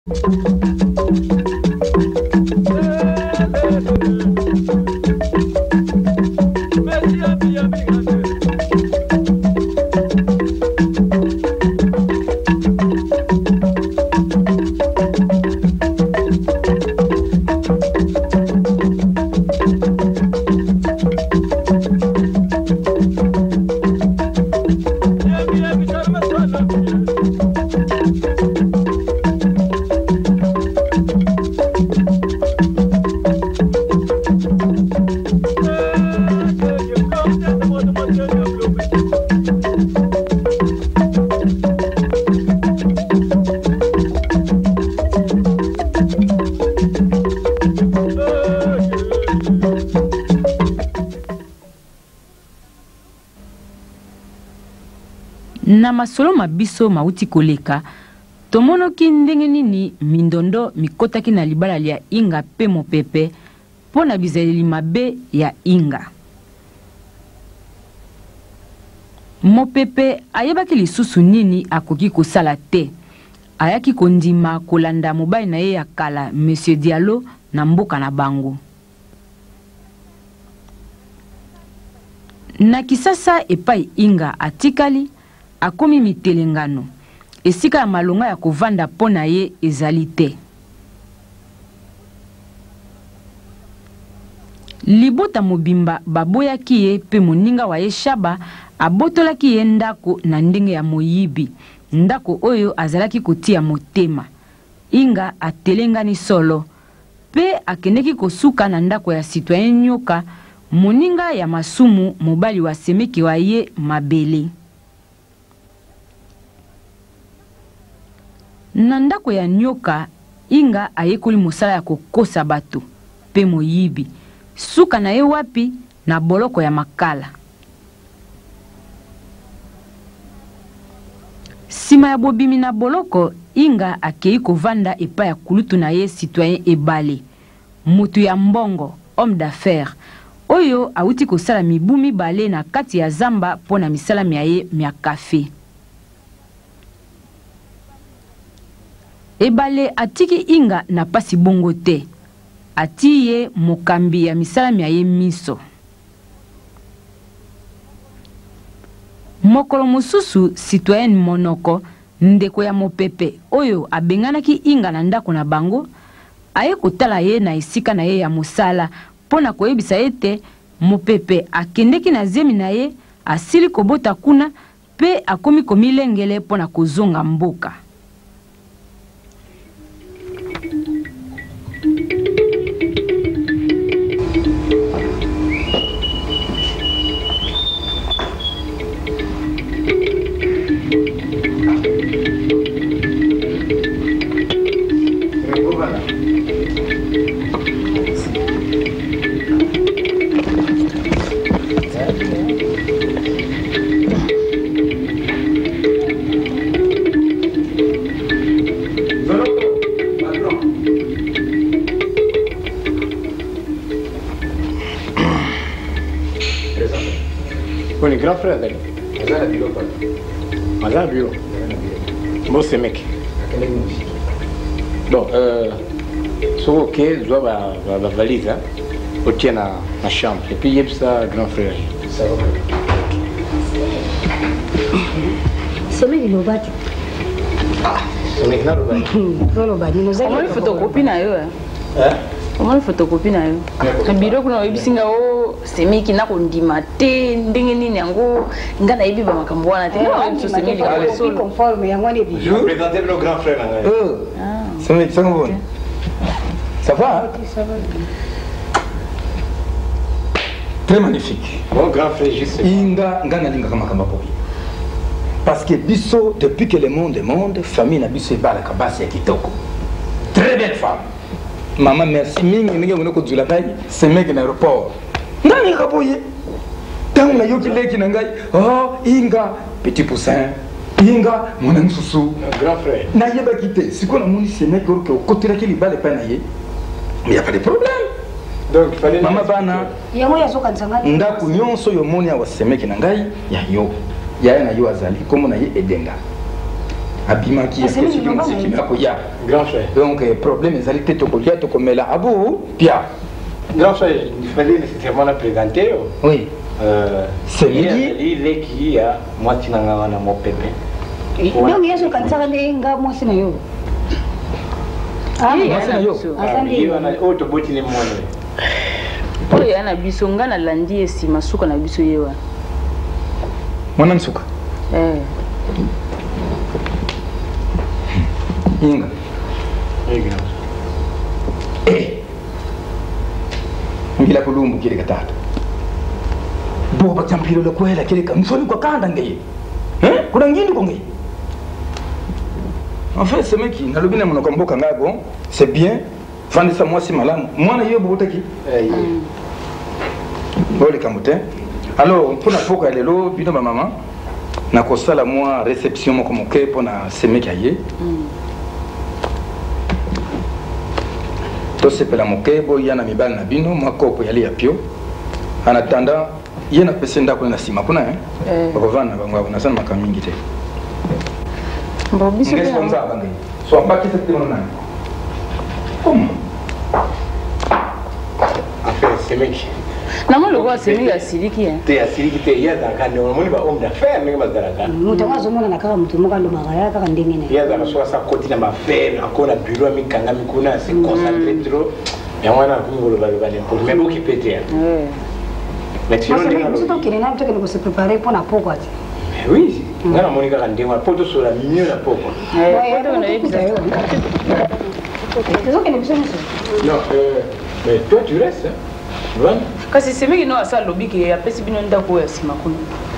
Na masolo mabiso mauti koleka tomonoki ndenge nini mindondo mikotaki na libala lia Inga pe mopepe pona bizaleli mabe ya Inga. Mopepe ayebaki lisusu nini akoki kosala te. Ayaki kondima kolanda mobali na ye ya kala Monsieur Diallo na mboka na bango. Na kisasa epai Inga atikali akomi mitelengano. Esika ya malonga ya kovanda pona ye ezali te. Libota mobimba baboyaki ye pe moninga wa ye Shaba abotolaki ye ndako na ndenge ya moyibi. Ndako oyo azalaki kotia motema. Inga atelengani solo. Pe akendeki kosuka na ndako ya citoyen nyoka moninga ya masumu mobali wa semeki wa ye mabele. Na ndako ya nyoka Inga ayekoli mosala ya kokosa bato pe moyibi. Suka na ye wapi na boloko ya makala. Sima ya bobimi na boloko Inga akei kovanda epa ya kulutu na ye citoyen ebale. Mutu ya mbongo, homme d'affaires. Oyo awuti kosala mibu mibale na kati ya zamba pona misala mia ye mia kafe. Ebale atiki Inga na pasi bongo te. Ati ye mokambi ya misala mia ye miso. Mokolo mosusu citoyen monoko ndeko ya mopepe oyo abenganaki Inga na ndako na bango aye kotala ye na esika na ye ya mosala pona koyebisa ete mopepe akendeki na zemi na ye asili kobota kuna pe akomi komilengele pona kozonga mboka. On est grand frère d'ailleurs. Mazal bureau. Bon c'est mec. Bon c'est ok, je dois ma valise hein. Au tien à ma chambre. Et puis il y a ça grand frère. Ça va. C'est mec il va. Ah, c'est mec là le bas. Non bas, nous avons une photocopie na yo. Hein? Comment une photocopie na yo? Le bureau kuna obisinga o semeki na kondima te ndenge nini yango ngana yebi ba makambo wana te. Je suis conforme yango ne bi. Je vais présenter le grand frère là. C'est mec ça va. Ça va? Ça va. Très magnifique. Bon grand frère juste. Inga ngana linga kama kama boy. Parce que biso depuis que le monde est monde, famille na biso ebala kabasi ya kitoko. Très belle femme. Maman merci mingi mingi ngone zula kai semeki na aéroport. Ndani kaboye. Tangu na yoki leki na ngai. Oh, Inga petit poussin. Inga mon ami Soussou. Grand frère. Na yeba kité. Siko na moni semeki ko kotira ki libale pa na ye. Mais y a pas de problème. Donc il fallait Maman bana. Yango ya soka nzanga. Ndako nyonso yo moni ya semeki na ngai ya yo. Ya na yo azali comme na ye edenga. abima qui est qui m'a koya Grand frère. donc problème ezali te tokolia tokomela abu pia Grand frère, il fallait nécessairement la présenter. oui c'est lui il est qui a moi tinanga na mo pepe. donc yeso kanisaka nde nga mwasi na yo mwasi na yo Iyo na auto boti ni mwana. oyo ana biso nga na landi esima suka na biso yewa mwana nsuka Inga. Ngila kulumbu kile katatu. Boba champiro lo kwela kile kamsoni kwa kanda ngeye. Kuna ngindi kwa ngeye. En fait, ce mec qui n'a le bien mon combo kangago, c'est bien. Vendre ça moi si malamu. Moi na yobo botaki. Bole kamute. Alors, pour la poka lelo bino ma maman. Na kosala moi réception moko moke pona ce mec aye. To sepela moke bo yana mibali na bino makopo yali ya pio. En attendant, yena pesenda kuna sima kuna Bavana bangwa na sana makamingi te. Bon biso Ngesi bonza bangi. So ambaki sekte mona nani. Comment? Affaire ce mec. Namo le roi c'est lui asiliki Te asiliki te yaza kande on ba homme d'affaires ndenge bazalaka. mutu azomona na kaka mutu moko alobaka ya kaka ndenge na Yaza na soa sa koti na mafere akona bureau amikanga mikuna se concentrer trop. Ya mwana kungo ba n'importe mais beaucoup pété. Mais sinon biso tokende na biso kende kose préparer mpona poko ati oui, ngana monika kande wa poto sur la mieux la poko. tozokende biso nyonso Non, mais toi tu restes. Voilà. kasi semeki no asa lobiki apesi bino ndako ya sima kuna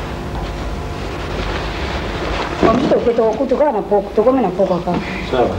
biso toke tokutu kaka na poko tokomi na poko kaka Ça va.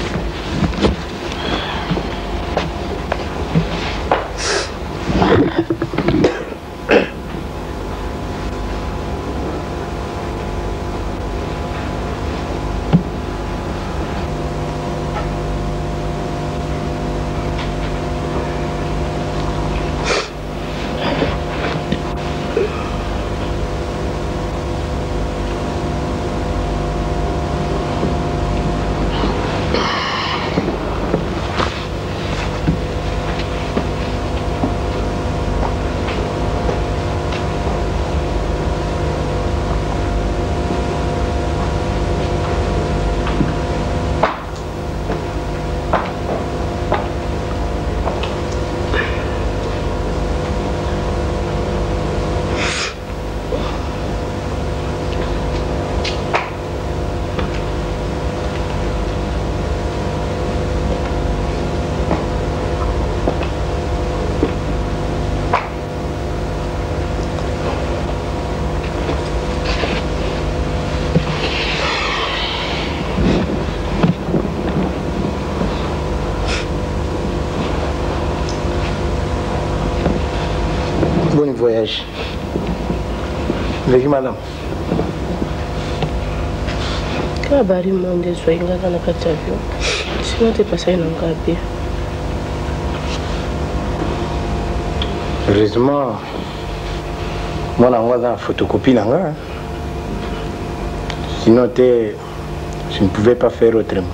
Bon voyage. Avec madame. Habari monde zoinga kana kati avion. Sinon t'es passé na ngapi. Heureusement, moi j'ai une photocopie là. Sinon je ne pouvais pas faire autrement.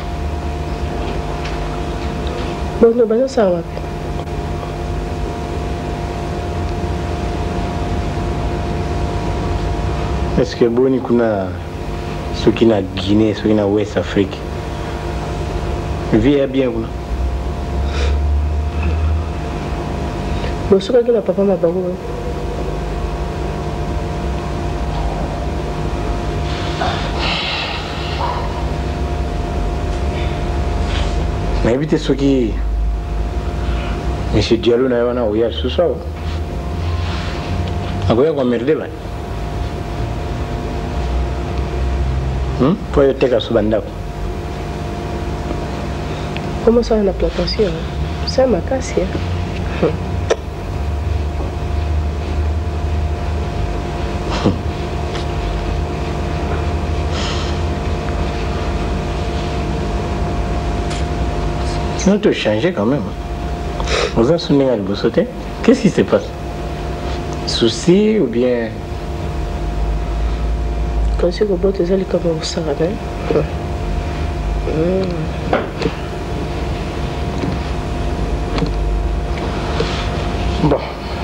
Bon, nous allons savoir. Est-ce que Boni kuna ceux qui na Guinée, ceux qui na West Afrique, vit bien kuna? Bon, ce que na papa m'a bango. Mais évitez ceux qui Monsieur Diallo na wana oya ce soir. Agoya kwa merde ba. Pour te faire ce comment ça la plantation? C'est ma casse. On te changer quand même. Vous avez sonné à sauter. Qu'est-ce qui se passe? Souci ou bien? choisi kobota eza likambo kosala me bon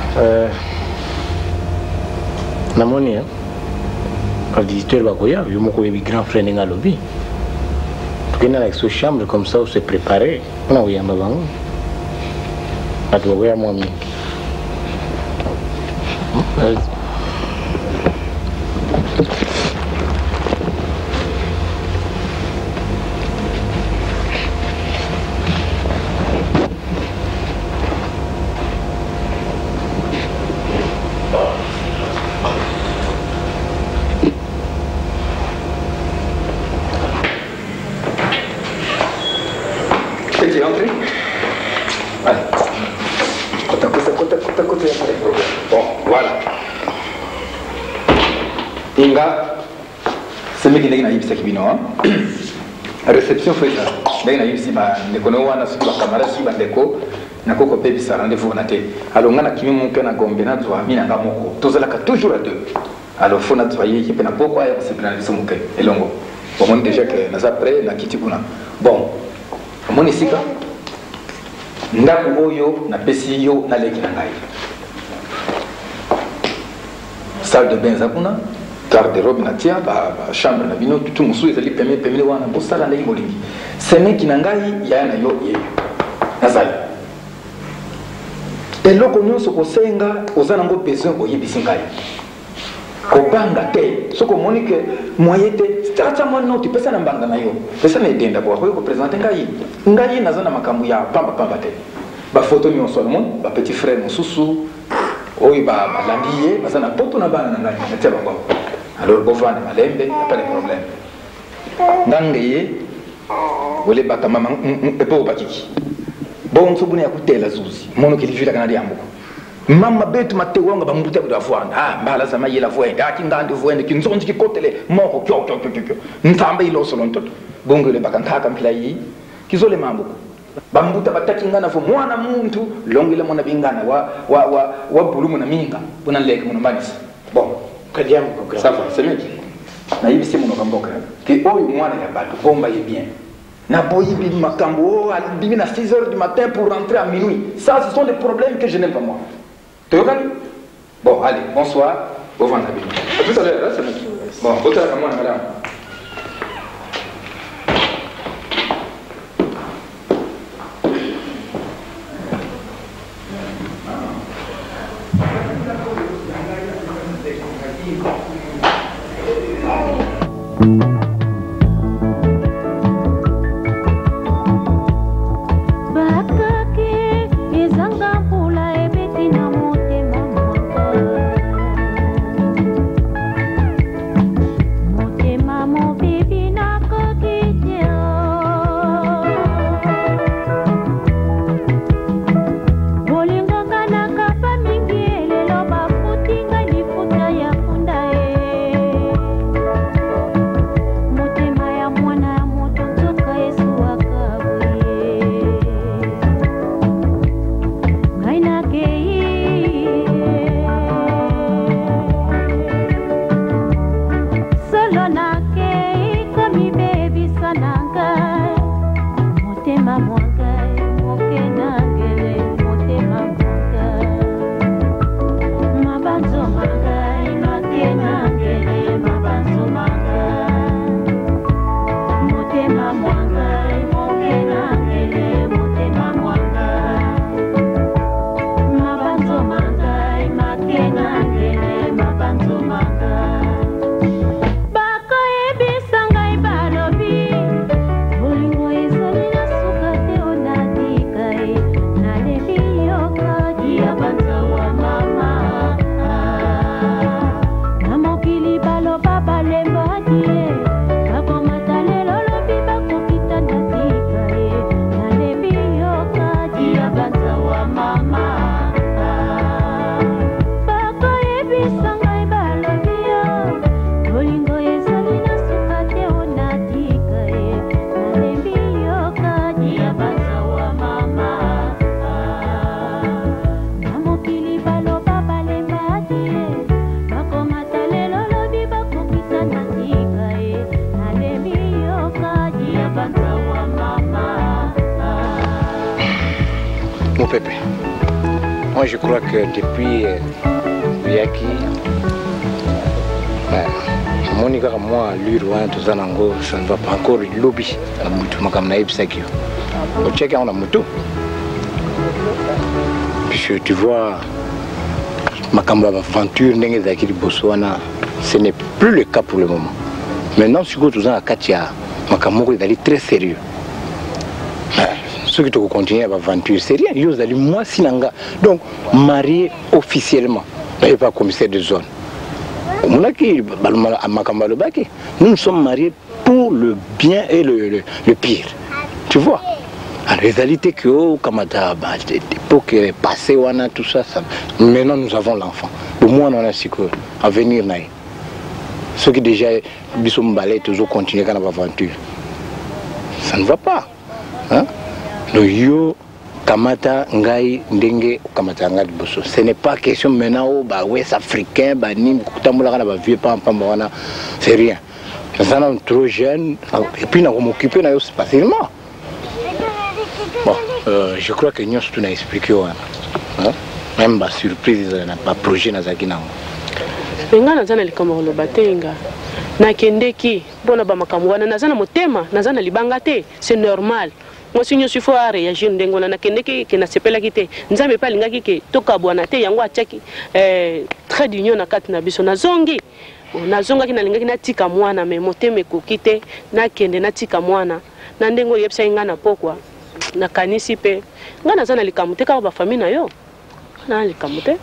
namoni auditeur bakoya yo moko yebi grand frère ndenge alobi tokenda na exo chambre comme ça se préparer mpona koyamba bango bato bakoya mwa mingi réception fait ça ndenge na yibisi ba ndeko no wana su ba kamara si ba ndeko na koko pe bisa rendez-vous na te alors ngana kimi mon pe na gombe na zwa mina nga moko tozalaka toujours à deux alors faut na zwa yiki pe na poko aya se plan biso muke elongo bon mon déjà que na za près na kiti kuna bon mon isika ndako oyo na pesi yo na leki na ngai salle de bain za kuna garde-robe na tia ba chambre na bino tout musu ezali pemele wana bosala na ibolingi sene kinangai ya na yo ye nazali eloko nyonso kosenga ozana ngo besoin koyebisi ngai kobanga te soko monike moyete stata mwa noti pesa na mbanga na yo pesa na edenda kwa ko présenter ngai nazana makambu ya pamba te ba photo nyonso mon ba petit frère mususu oyi ba lambiye bazana poto na bana ngai na tia bango. Alors, bon, il n'y a pas de problème. Nangaye, vous les battez, maman, et pas au bakiki. Bon, on se bonne à côté la zouzi. Mon qui vit la Canadien. Maman bête m'a tewang, bah, mon bouteille de la voix. Ah, bah, là, ça m'a y la voix. Ah, qui n'a de voix, qui nous ont dit que les morts, nous t'embêtons l'eau selon tout. Bon, les bacanta comme playi, qui sont les mambo. Bambuta batakingana fo mwana muntu longile mona bingana wa bulumu na minga bona leke mona manisi. Bon. Ça va, c'est mieux. Na hivi si mon kamboka. Que oyo mwana ya bato bomba est bien. Na boyi bi makambo alibimi na 6h du matin pour rentrer à minuit. Ça ce sont des problèmes que je n'aime pas moi. Tu vois? Bon, allez, bonsoir. Au revoir Nabi. À tout à l'heure, c'est mieux. Bon, au revoir moi madame. Baloba balemba die, bakoma talelo lobi bakokita na die. Mon pépé, moi je crois que depuis Yaki, Monica, moi, lui, tout ça, ça ne va pas encore lobby. Puisque tu vois, ma aventure, ce n'est plus le cas pour le moment. Maintenant, si vous avez Katia, ma est très sérieux. Ceux qui ont continué à l'aventure, c'est rien. Ils ont moi, Sinanga. Donc, marié officiellement, mais pas commissaire de zone. Nous nous sommes mariés pour le bien et le pire. Tu vois? En réalité, que l'époque est passée, tout ça, maintenant nous avons l'enfant. Au moins, on a un cycle à venir. Ceux qui déjà sont balais, toujours continuer dans l'aventure. Ça ne va pas. Hein? Donc, yo, Kamata, Ngai, Ndenge, Kamata, Ngai, Bosso. Ce n'est pas question maintenant, bah, ouest africain, bah, nim, Kutamula, bah, vieux, pam, c'est rien. Nous sommes trop jeunes, et puis nous m'occuper facilement. Bon, je crois que nous avons expliqué. Même la surprise, la projet, nous avons nga nazana likambo lobatenga na kendeki bona ba makamwana nazana motema nazana libanga te c'est normal moi sinyo sifo a réagir ndengona na kendeki ke na sepela kite nzambe pa lingaki ke toka bwana te yango achaki très d'union na kati na biso na zongi nazonga ki na lingaki na tika mwana me motema ekokite na kende na tika mwana na ndengo yepsa nga na pokwa na kanisi pe nga nazana likambo te ka ba famille na yo na likambo te.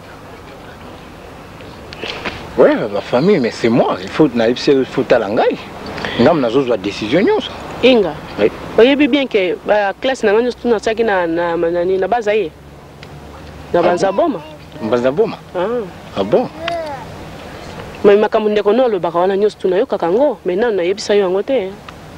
Oui, ma famille, mais c'est moi. Il faut talangai. Ngam na zozo décision nyonso. Inga. Oui. Oyebi bien que ba classe na ngani tuna saki na bazaye. Na banza boma. Banza boma. Ah bon. Mais makambo ndeko no lo baka wana nyonso tuna yo kakango, mais nanu na yebisa yo yango te.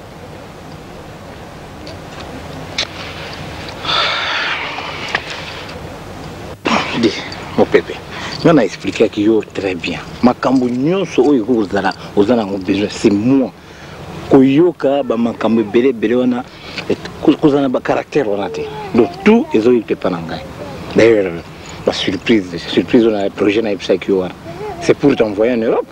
Dis, mon pépé. On a expliqué que yo très bien. Makambo nyonso oyo kozala besoin c'est moi. Koyoka ba makambo belé wana kozana ba caractère wana te. Donc tout ezo il pas nangai. D'ailleurs la surprise on a un projet na ipsa ki wana. C'est pour t'envoyer en Europe.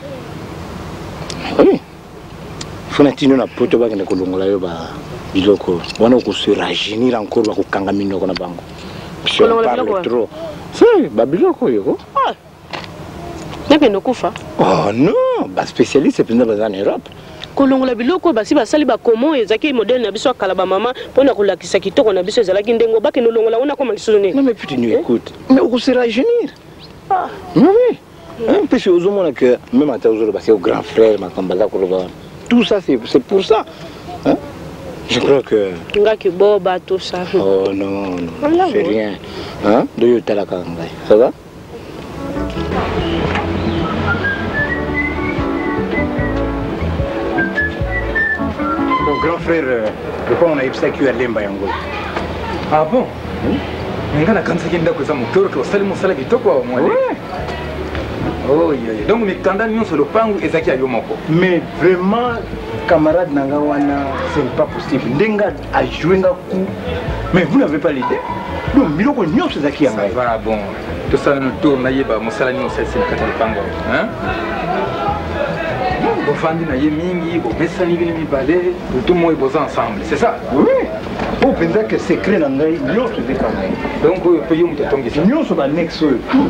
Oui. Fonatino na poto ba kende kolongola yo ba biloko. Wana ko se rajeunir encore ba ko kanga minoko na bango. Si on parle trop. C'est Babiloko yoko. Ah. Nake nokufa. Oh non, ba spécialiste c'est pendant en Europe. Kolongola biloko basi basali ba comment ezaki modèle na biso kala ba maman pona kolakisa kitoko na biso ezalaki ndengo baki nolongola ona koma lisone. Non mais puis tu nous écoutes. Mais on se rajeunir. Ah. Oui. Un peu aux hommes que même à aujourd'hui parce que au grand frère Makambala Koloba. Tout ça c'est pour ça. Hein? Je crois que... Ngaki boba, tout ça. Oh non, c'est rien. Hein? Ça va? Mon grand frère, je crois qu'on a eu ça qui a l'emba yango. Ah bon? Nga na kansa kinda ko zamu toro ko sali musala kitoko moi. Oh yeah. Donc mes candidats nyonso sur le pangu ezaki ayo moko. Mais vraiment camarade nanga wana c'est pas possible. Ndenga a joué un coup. Mais vous n'avez pas l'idée. Donc biloko nyonso ezaki yanga. Ça va bon. Tout ça nous tourne yeba musala nyonso c'est le kata pango. Hein? Bon fandi na ye mingi, bon mesani bini mi balé, tout le monde est ensemble. C'est ça? Oui. Pour penser que secret nanga nyonso ezaki yanga. Donc peut y muta tongi ça. Nyonso ba next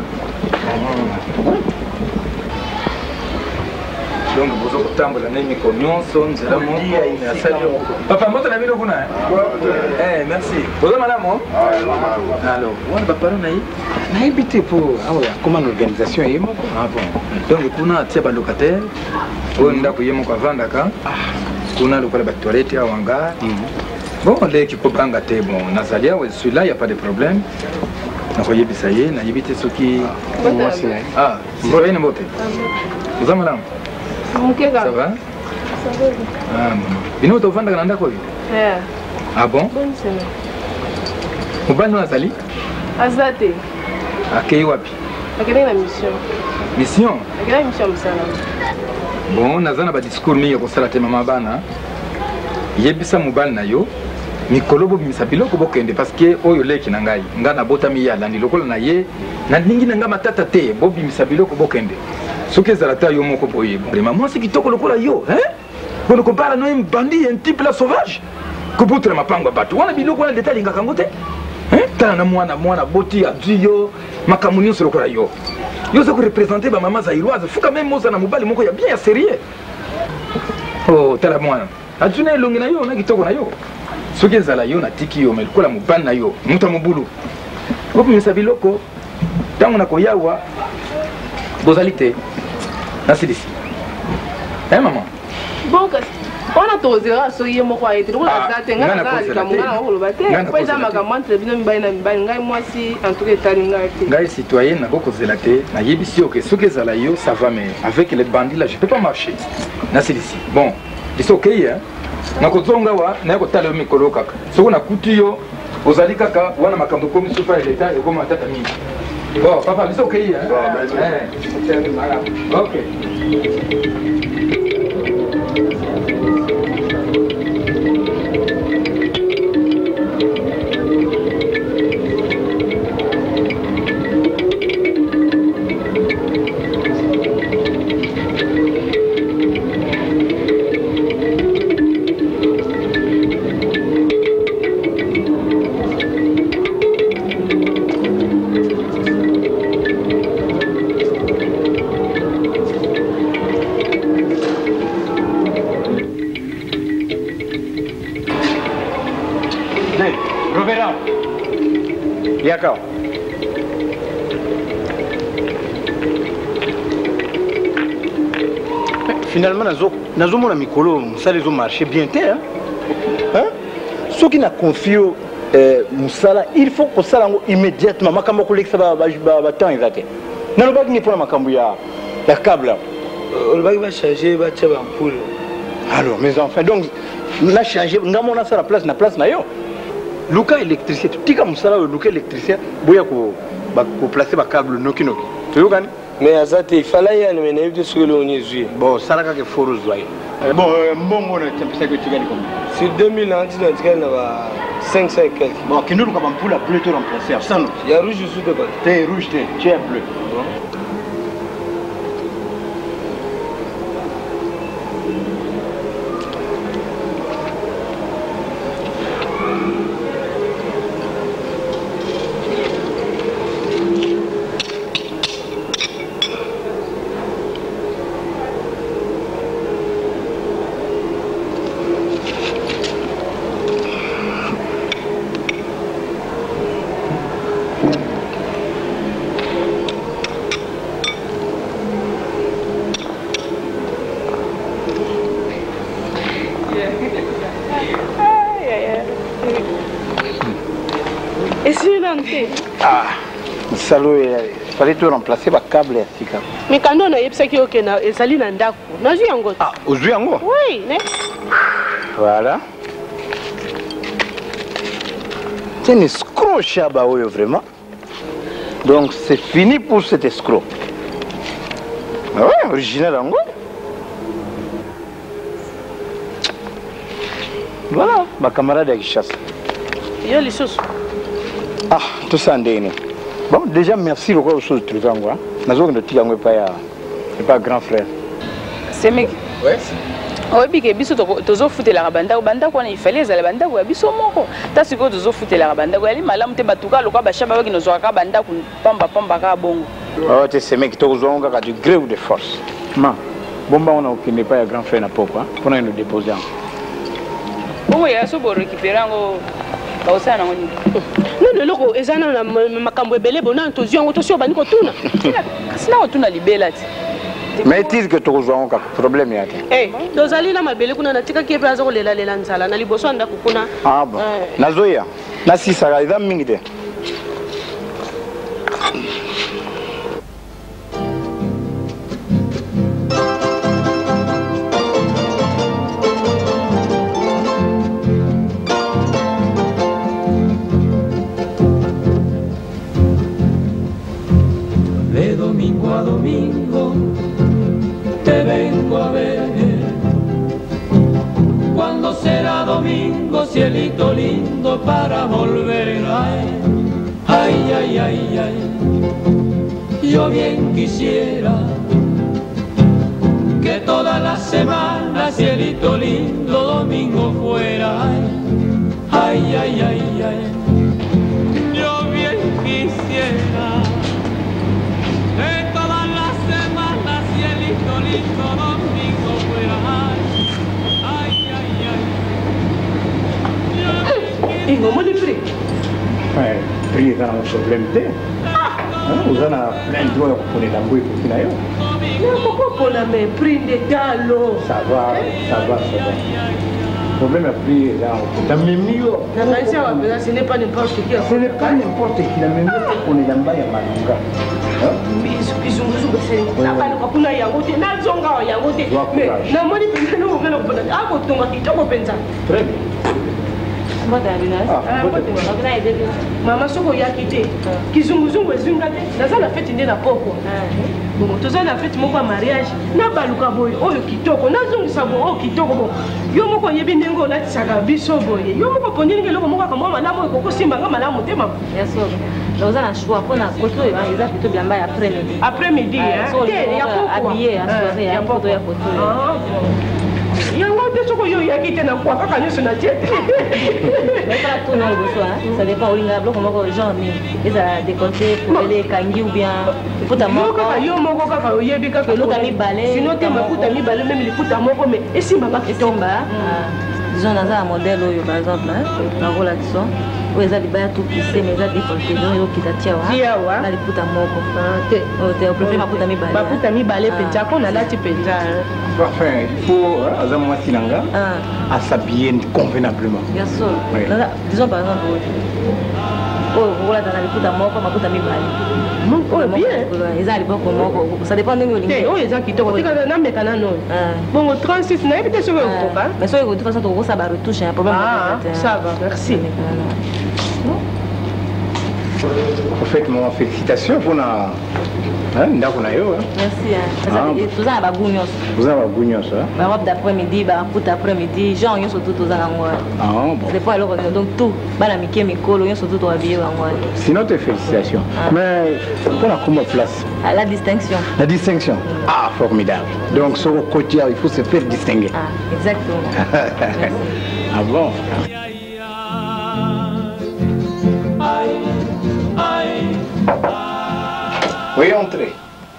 donc vous avez tambola na miko nyonso nzela moko na salio papa moto na bino kuna merci bonjour madame alors on va parler na habité pour comment l'organisation est moko ah bon donc kuna tia ba locataire on nda ko yemo ko vandaka kuna lokola ba toilette ya wanga bon les qui kopanga te bon nazalia ouais celui-là il y a pas de problème na ko yebisa ye na yebite soki ah c'est bien moté bonjour madame ça va? Ah bon. Bino to vanda kananda ko? Ah bon? Bonne semaine. Mubano azali? Azate. Akei wapi? Akei na mission. Mission? Akei mission msala. Bon, nazana ba discours mi ko sala te mama bana. Yebisa mubali na yo. mikolo bobimisa biloko bokende parce que oyo leki na ngai nga nabotami ya landi lokola na ye na ndingi na nga matata te bobimisa biloko bokende soki ezala ta yo moko boye vraiment mwasi kitoko lokola yo bono kopara no un bandit un type là sauvage kobutra mapango bato wana biloko wana leta lingaka ngo te tala na mwana boti adwi yo makambo nyonso lokola yo oza korepresente bamama zairoise fuka meme moza na mobali moko ya bien ya sérieux oh tala mwana adwi na elongi na yo na kitoko na yo soki ezala yo natiki yo me lokola mobali na yo mutu ya mobulu bopimisa biloko ntango na koyawa bozali te nasilisi mama bon kasi wana tozela soki ye moko ayete lokola aza te ngai naza na likambo ngai nakoloba te po eza makambo entre bino mibali na mibali ngai mwasi entoutca etali ngai te ngai citoyen nakokozela te nayebisi yo ke soki ezala yo ça va mais avec les bandits là je peux pas marcher nasilisi bon biso okei nakozonga wa naye kotala yo mikolo kaka soki nakuti yo ozali kaka wana makambo ekomi supa ya leta ekoma matata mingi bon papa biso okei ok D'accord. Finalement, nous avons mikolo, ça les a marché bien terre. Ceux qui n'ont confié Moussala, il faut que ça immédiatement. Makambo collègue ça va temps exact. Non, le bac n'est pas makambo ya câble. Le bac va changer, va changer ampoule. Alors mes enfants, donc on a changé, on a ça la place na yo. Luka électricien, tika Moussala Luka électricien, boya ko placer ba câble noki. Tu vois gani? Mais azate il fallait y aller mais il sur le onyezui. Bon, ça là que faut rejoindre. Bon, mbongo na tempesa que tu gagnes comme. Sur 2000 ans, tu gagnes 500 et quelques. Bon, qui nous comme ampoule plutôt remplacer. Ça non. Il y a rouge sous de quoi? T'es rouge, tu es bleu. Ah, salaud, il fallait tout remplacer par câble et sika. Mais quand on a eu ça qui est ok, na ezali na ndako. Na ju yango. Ah, ozu yango? Oui, né? Voilà. C'est un escroc, Chaba, oui, vraiment. Donc c'est fini pour cet escroc. Ah ouais, original yango. Voilà, ma camarade qui chasse. Yo les choses. Ah, tout ça en dernier. Bon, déjà, merci beaucoup pour ce que tu as dit. Je ne pas grand frère. C'est mec. Ouais. Oui, que biso tozo fouté la banda ko il fallait la banda ko biso moko. Ta siko tozo fouté la banda ko ali malamu te batuka lokwa ba shaba ki nozo ka banda ku pamba ka bongo. Oh, tu sais mec tozo nga du gré ou de force. Ma. Bomba on a aucun pas grand frère na poko, pour nous déposer. Bongo ya so bo récupérer ngo ba osana ngoni. Non, loko ezana na makambo ebele bona tozi yango tosio bani ko tuna. Sina ko tuna libela ti. Mais dis que tu as un problème. Dozali na mabele kuna natika kepe azo kolela nzala na liboso anda kukuna. Ah bon. Nazoya. Na sisa ida mingi de. De domingo a domingo te vengo a ver. Cuando será domingo, cielito lindo? a volver. Ay, ay, ay, ay, yo bien quisiera que toda la semana, cielito lindo, domingo fuera. Ay, ay, ay, ay, yo bien quisiera que toda la semana, cielito lindo, domingo fuera. Ay, ay, ay, yo bien quisiera. Ouais, prix dans un problème de. Vous en avez plein de doigts pour les lambouilles pour finir. Pourquoi pour la main prix de talo? Ça va. Le problème est pris dans le milieu. Ce n'est pas n'importe qui. Ce n'est pas n'importe qui. La même chose pour les lambouilles à Malunga. Très bien. Mama soko yaki te kizunguzungu ezinga te naza na feti nde na poko bongo toza na feti moko ya mariage nabaluka boye oyo kitoko nazongisa boye oyo kitoko bo yo moko oyebi ndenge olatisaka biso boye yo moko pondilinga eloko moko aka mwa malamu oyo kokosimbanga malamu te mama oza na choix mpona koto oyo eza plutôt bilamba ya après-midi te ya poko yango te soko yo oyaki te na kwa kaka nyonso na tie te ça dépend olinga biloko moko genre nini ezala décolleté polele ekangi ou bien liputa moko yo moko kaka oyebi kaka liputa mibale sino te maputa mibale meme liputa moko me esimbanga esimba disons naza ya modèle oyo par exemple na relation oyo eza libaya tout plissé mais eza décolleté donc ezokita tiawa na liputa moko te opréféré maputa mibale maputa mibale mpenza mpo nalati mpenza Enfin, il faut, Azamwa Silanga, à s'habiller convenablement. Bien sûr. Oui. Disons par exemple, voilà dans la liputa moko, maputa mibale. Oh, bien. Eza liboko moko, ça dépend de l'ingé. Oh, eza kitoko, tika na mekana no. Bon, 36 na ebite sur okoka. Mais so de toute façon to ça ba retouche un problème. Ah, ça va, merci. En fait, mon félicitations pour la. Merci. Tout ça, vous avez gougnos. Robe d'après-midi, robe d'après-midi, genre, ils sont tous à l'angoisse. Ah bon. C'est pas alors, donc tout. Banamike, Mikolo, ils sont tous habillés à l'angoisse. Sinon, tes félicitations. Mais, pour la combien de place? La distinction. La distinction. Ah, formidable. Donc, sur le côté, il faut se faire distinguer. Ah, exactement. Ah bon? Oui, entrez.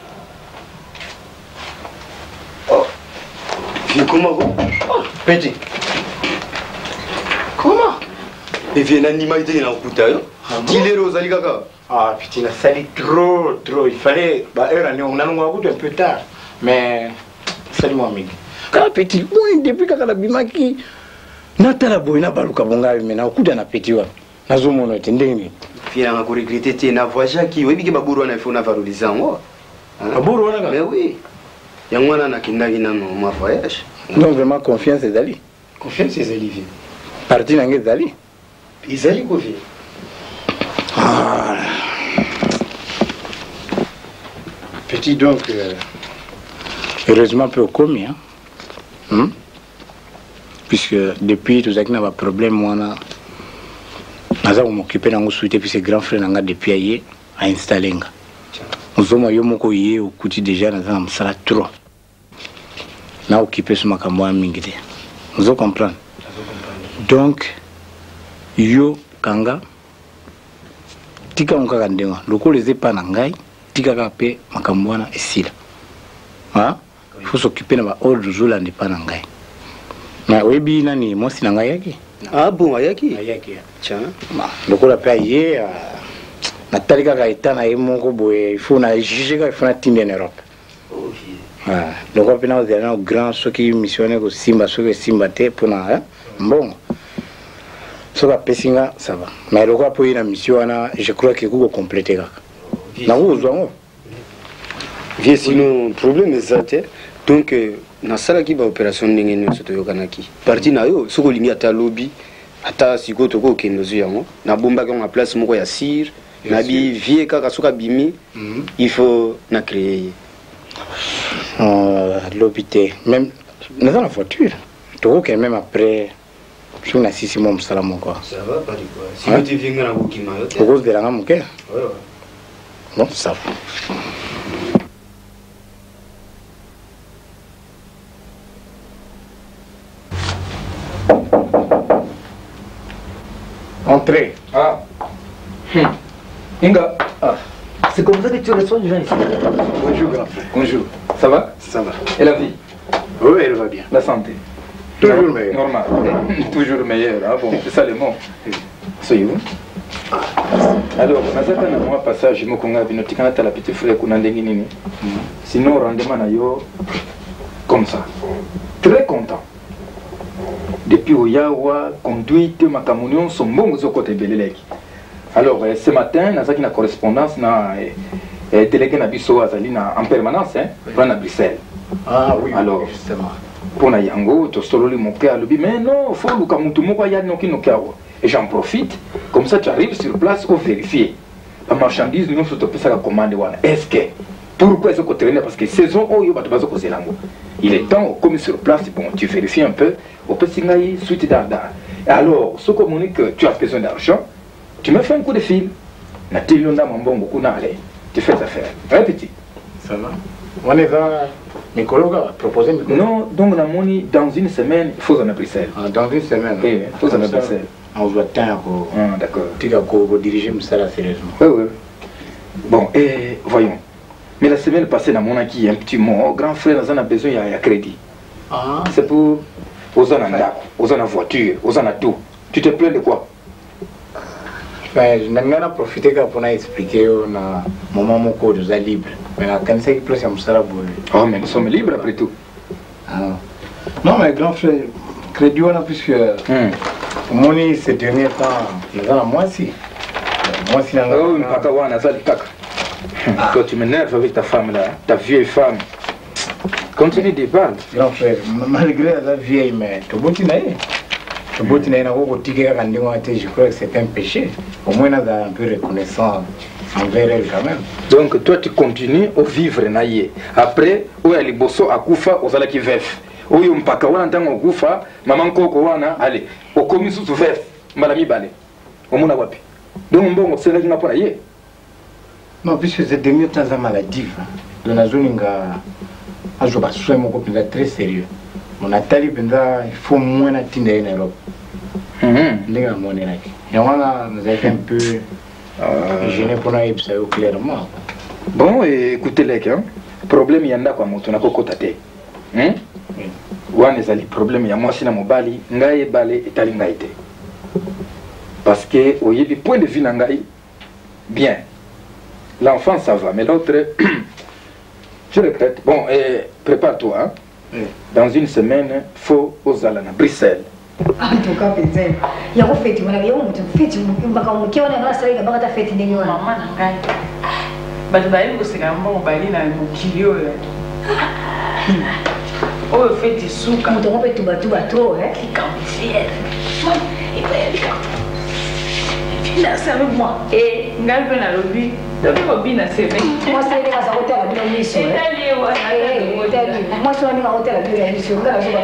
Oh, viens comment vous? Oh, petit. Comment? Mais viens animalité dans le couteau. Dis-les aux aligaka. Ah, petit, il a sali trop. Il fallait. Bah, on a un peu tard. Mais, salut moi, amigo. Quand petit, oui, depuis que la bimaki. Natala boina baluka bonga, mais na coup d'un appétit. Nazomono, t'endéni. Viens à regretter tes navoisin qui, oui, que Babouron a fait une valorisation. Babouron, mais oui. Il y a un qui n'a pas voyage. Donc, vraiment, confiance c'est Ali. Confiance c'est Ali. Parti dans les Ali. Les Ali, quoi. Ah. Petit, donc, heureusement, peu commis, hein. Puisque depuis, tout ça qui n'a pas de problème, moi, je m'occupe de souhaiter puis ses grands frères depuis hier à installer. Nous avons eu au côté déjà dans un salle trop. Nous avons occupé ce makambo à mingite. Nous avons compris. Donc, yo kanga tika onka kandenga loko les epanangai tika kape makambo na esila. Ah, il faut s'occuper de ma ordre jour en epanangai. Na webi nani mosi nangai yaki? Ah bon, ayaki. Tiens. Donc on a payé Nathalie Gaïtana et mon boy, il faut juger qu'il faut en Europe. Donc on a un grand ceux qui missionnaires au Simba, ceux qui Simba pour na bon. Ce que Pessinga ça va. Mais le pour une mission je crois que vous compléter là. Na vous besoin. Viens sinon problème est ça. Donc na sala ki ba opération ndenge nyonso toyokanaki parti na yo soko lingi ata lobby ata siko toko kendozo yango na bomba ka place moko ya sir na bi vie kaka soka bimi il faut na créer l'hôpital même dans la voiture toko que même après Je suis assis mon salam quoi. Ça va pas du quoi. Si tu viens à Bukima. Au cause de la gamme, ok? Ouais. Non, ça va. Entrez. Ah. Inga. Ah. C'est comme ça que tu reçois les gens ici. Bonjour grand frère. Bonjour. Ça va? Ça va. Et la vie? Oui, elle va bien. La santé? Toujours meilleur. Normal. Toujours meilleur. Ah bon, c'est ça le mot. Soyez-vous? Alors, nazaka na moi passage mokonga bino tikana ta la petite frère kuna ndengi nini. Sinon rendement na yo comme ça. Très content. Depuis Oyawa, conduite makamunion son bon zo côté beleleki. Alors, ce matin, nazaki na correspondance na délégué na biso azali na en permanence hein, à Bruxelles. Ah oui. Alors, justement. Pour na yango, to sololi mon cœur lobi mais non, faut luka mutu moko ya noki no kawo. Et j'en profite, comme ça tu arrives sur place pour vérifier. La marchandise, nous sommes tous à la commande. Est-ce que, pourquoi est-ce que tu traînes? Parce que saison, oh, il y a il est temps, comme sur place, bon, tu vérifies un peu, au petit ngaï, suite d'arda. Alors, ce communique que tu as besoin d'argent, tu me fais un coup de fil. Tu fais affaire. Très petit. Ça va. On est là. Mes collègues proposé. Non, donc dans une semaine, il faut en Bruxelles. Dans une semaine? Oui, il faut en Bruxelles. On doit attendre. D'accord. Tu dois diriger ça sérieusement. Oui, oui. Bon, et voyons. Mais la semaine passée, dans mon acquis, un petit mot, grand frère, on a besoin de crédit. Ah. C'est pour aux en voiture, aux en tout. Tu te plains de quoi? Ben, je n'ai pas profité pour expliquer na moment mon code libre. Mais quand c'est plus ça me sera bon. Oh, mais nous sommes libres après tout. Ah. Non, mais grand frère, crédit on a puisque money ces derniers temps, nous avons moi aussi. Moi aussi là. Oh, mais pas qu'on a ça toi tu m'énerves avec ta femme là, ta vieille femme. Continue de parler. Grand frère, malgré la vieille, mais tu bottes naïe. Tu bottes naïe, je crois que c'est un péché. Au moins, on a un peu reconnaissant envers elle quand même. Donc toi tu continues au vivre naïe. Après, où est les bosso à Koufa, aux ala qui veuf. Où est mpaka wana ntango Koufa, maman koko wana, allez, au komisu tu veuf, malami balé. Au mona wapi. Donc bon, c'est là qu'il n'a pas naïe. Non, puisque c'est demi temps à maladie. Dans la zone, je suis très sérieux. Mon atali, il faut moins atteindre en Europe. Et on a un peu gêné pour nous, ça clairement. Bon, écoutez les gars, problème il y en a quoi, on a coco tate. Wan ezali problème ya moi si na mobali, ngai balé etali ngai te. Parce que au yebi point de vue na ngai, bien. L'enfant ça va, mais l'autre, je regrette. Bon, prépare-toi. Hein? Oui. Dans une semaine, il faut aux Alana, Bruxelles. En tout cas, peut-être. Il y a un fête, il y a un fête, il y a un fête, il y a un fête, il y a un fête, il y a Merci avec moi. Et Ngalben a lobby. Moi, c'est les hôtels à la mission. Moi, je suis à l'hôtel à la mission.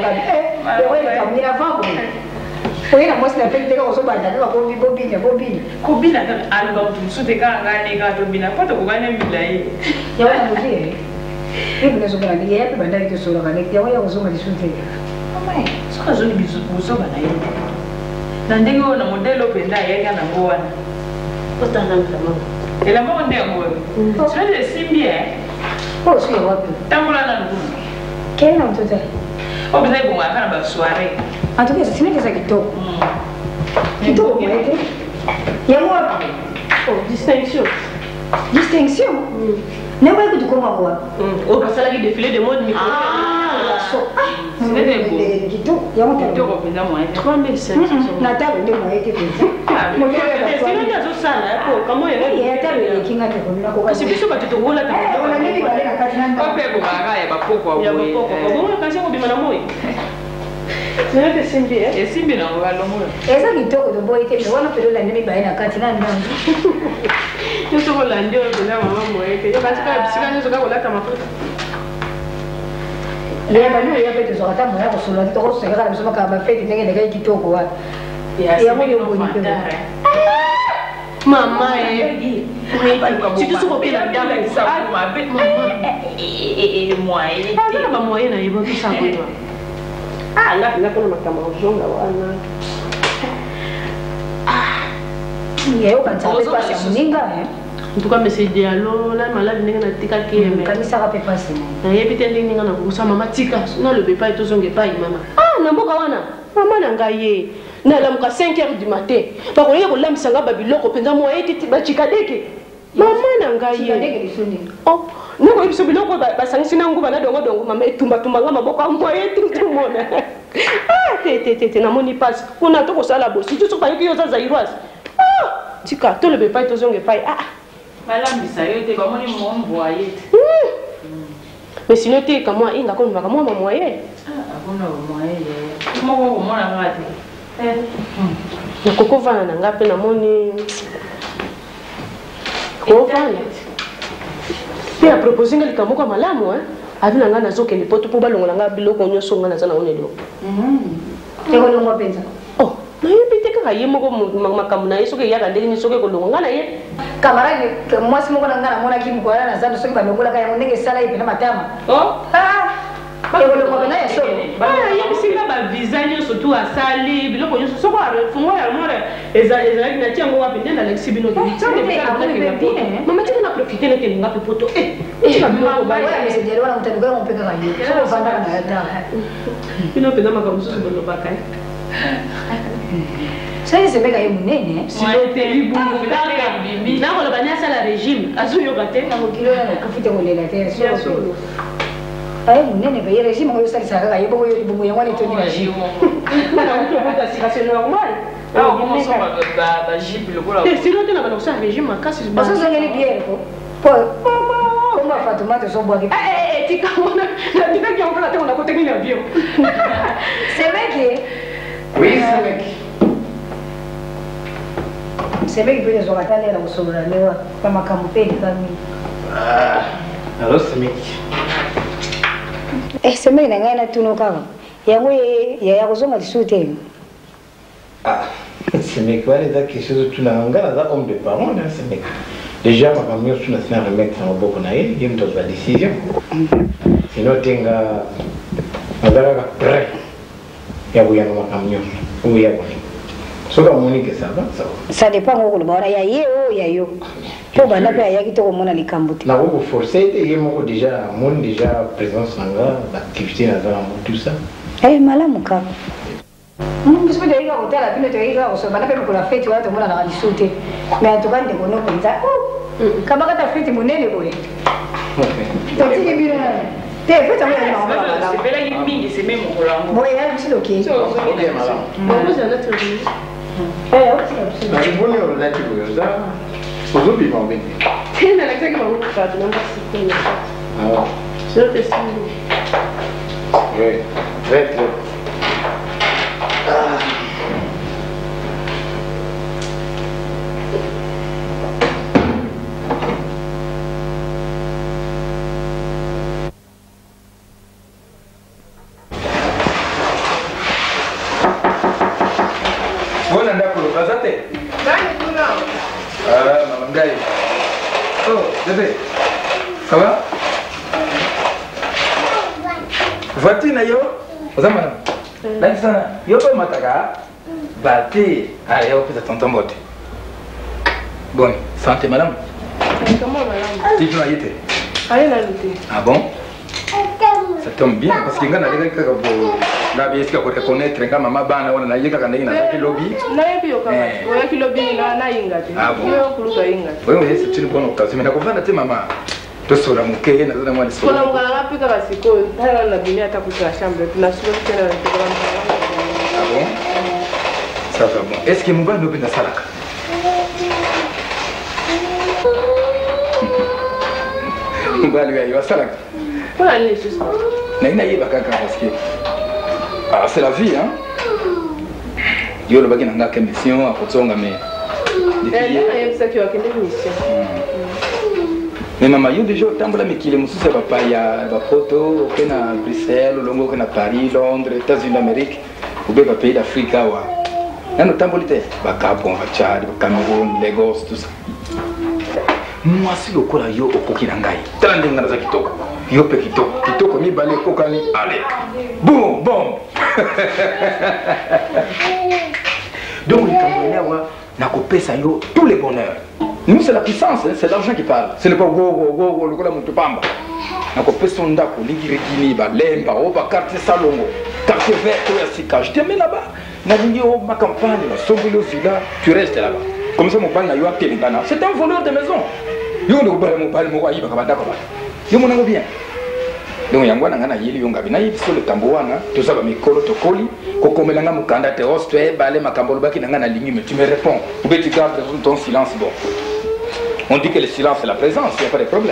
Oui, moi, c'est la fête de l'eau. Bobine. Cobine a alors tout sous des gars, Bobine. Pas de gouvernement. Il y a un mouillé. Et vous les avez dit, il y a un peu de sur la vanille. Il y a un peu de souté. Oui, ce que je dis, vous avez dit. Nandingo na modelo penda yeka na ngoana. Ota na mtamo. Ela mo ndengo. Sio simbi Oh, sio wapi? Tambula na ndugu. Kena mtoto. Oh, bizai kwa kana ba soirée. Atuke sisi ni kitoko. Kitoko mwete. Ya wapi? Oh, distinction. Distinction? Ne wewe kutukoma kwa. Oh, pasala ki défilé de mode micro. C'est des guitons. Il y a un guitton représentant moins 3500. Nathalie de moi était comme ça. Moi, c'est une chose ça là. Comment il y a telle qui n'a pas connu la coca. C'est plus que tu te roules là. On a mis la carte. Pas faire pour bagarre, il y a pas pourquoi. Il y a pas pourquoi. Comment quand c'est qu'on dit madame moi. C'est là que c'est bien. Et c'est bien on va l'homme. Et ça guitton de boy était mais on a fait la nuit baina carte là. Je suis là ndio de la maman moi. Je pense que si quand je vais là ta mafuta. ya banu ya pete zo kata moya ko solo to ko se kala biso ka ba fete ndenge ndenge kitoko wa ya mo yo boni pe mama si tu soko pela ndanga sa ma be moyen ba moyen na yebo sa ko nga kuna makama uzonga wana yo kan sa pe pasi muninga en tout cas mais c'est dialo la malade ndenge na tika keme kanisa ka pe pasi na yebi tende ndenge na kusa mama tika na le bepa etozonge pa mama na mboka wana mama na ngai na la muka 5h du matin ba ko yeko lambisa nga babiloko penza mo eti ba chikadeke mama na ngai chikadeke lisoni oh nako ibiso biloko ba sangisi na nguba na dongo dongo mama etumba tumba nga maboko mo eti ntumona te na moni passe kuna to ko sala bosi tu so pa yiki yo za zairoise tika to le bepa etozonge pa balambisa yo te bamoni mombo ayete mais sinon te kama inga ko maka mwa moye akona moye moko ko mona ngati na koko vana na ngape na moni ko vana pe a proposer ngali kamoko malamu abi na ngana zoke ni poto po balongola nga biloko nyoso ngana zana onelo te ko longo penza oh na yebite ka yemo ko makamu na yeso ke yaka ndenge soke ko longo ngana ye kamara ni mwasi moko na ngana mona kimu ko na zando soki balongola ka ndenge sala ipe na matama oh ba ko longo na yeso ya bisinga ba visa nyoso tu asali biloko nyoso soko fungo ya mora eza na tiango wapi ndenda Alexis bino ki mama tika na profiter na ke ngapi poto tika biloko ba ya mesejeri wana mutani kwa mpeka ka hiyo soko vanda na yata bino penda makamuso bolo baka sai semeka ye munene siloteli bungu na ko lo banya sala régime azuyo bate na mukilo na kufite kolela te solo ay munene be régime ko sali saka ye bogo yo bungu yangwani to ni régime na ko ko ta situation normale on so ba jipe le kola silote na ba ko sa régime makasi ba so ngeli biere ko po koma Fatuma te so boagi tika mona na tika ki on la te on a côté ni avion semeki oui semeki semeki pele zo katale na usura lewa kama kampeni kami alors semeki semeki na ngana tuno kama yango ya kuzonga lisute semeki wale za quelque tu na ngana za homme de parole na semeki déjà ma famille tu na sina remettre na boko na yeye mto za décision sinon tenga madara prêt ya buyana makamyo uya boni soka moni ke saba ça dépend ngoko lo bora ya yeo ya yo to bana pe ya kitoko mona likambuti na ko forcer te yemo déjà mon déjà présence nanga l'activité na za tout ça malamu ka Mungkin sudah iga hotel, tapi nanti iga usah mana pun kalau fete wala tumula na kalisute. Mais tu kan de kono penza. Kama kata fete munene boy. Tati ke biro na. Te fete wala na mama. C'est bela yimbingi c'est même ko lango. Boy ya msi loki. OK madame. Bonjour ça notre aussi. Na kiboni ro na tibu yoza. Ozo bi mo bende. tena na kile kama kwa namba 6 Ah. Sio tesimu. Oui. Très très. Bona ndako lo bazate. Nani kuna? Mama Ngai. Oh, bébé. Ça va? Voiture na yo? Ozama. Là sana. Yo pa mataka. Bate. Allez, on fait tonton bote. Bon, santé madame. Comment madame? Tu vas y être. Allez la lutte. Ah bon? Ça tombe bien parce que ngana les gars na biesi kwa connaître kama mama bana wana naika kana ina za kilobi na yepi yo kama oya kilobi na ingati yo kuluka ingati wewe yesi chini kwa nokta sema nakuvana te mama tosora muke na zana mwani kuna mwana ngapi kama siko tayari na dunia hata kutoa chambre tunasubiri tena na program. Ah bon? Ça va bon. Est-ce que mubali nopenda salaka? Mubali ya yo salaka. Voilà les choses. Na yeba kaka parce que ah c'est la vie hein. Yo le baki na ngaka mission akotsonga me. Ndio yeye msaki wake ndio mission. Mais maman, yo déjà tambola mikile mususu ya bapaya bapoto oke na Bruxelles, olongo oke na Paris, Londres, États-Unis d'Amérique, obe ba pays d'Afrique awa. Nano tamboli te ba Gabon, ba Tchad, ba Cameroun, Lagos, tout ça. Moi si lokola yo okoki na ngai. Tala ndenga na za kitoko. Yo pe kitoko. Kitoko mi bale kokani. Allez. Boum, boum. Donc les Camerounais nakopesa yo tous les bonheurs. Nous c'est la puissance, hein, c'est l'argent qui parle. Ce n'est pas go lokola mutu pamba. Nakopesa ndako ligirikini ba lemba oba quartier salongo. Quartier vert ya sika. Je te mets là-bas. Na lingi o ma campagne, na Sombolo villa, tu restes là-bas. Comme ça mon père na yo akelingana. C'est un voleur de maison. Yo no ba mon père mo wa yiba ka bandako ba. Yo monango bien. Donc yangwana ngana yili yonga bina yibiso le tambowana to saba mikolo to koli ko komelanga mukanda te hostwe bale makambolo baki ngana lingi mais tu me réponds ou bien tu gardes ton silence bon. On dit que le silence c'est la présence, il n'y a pas de problème.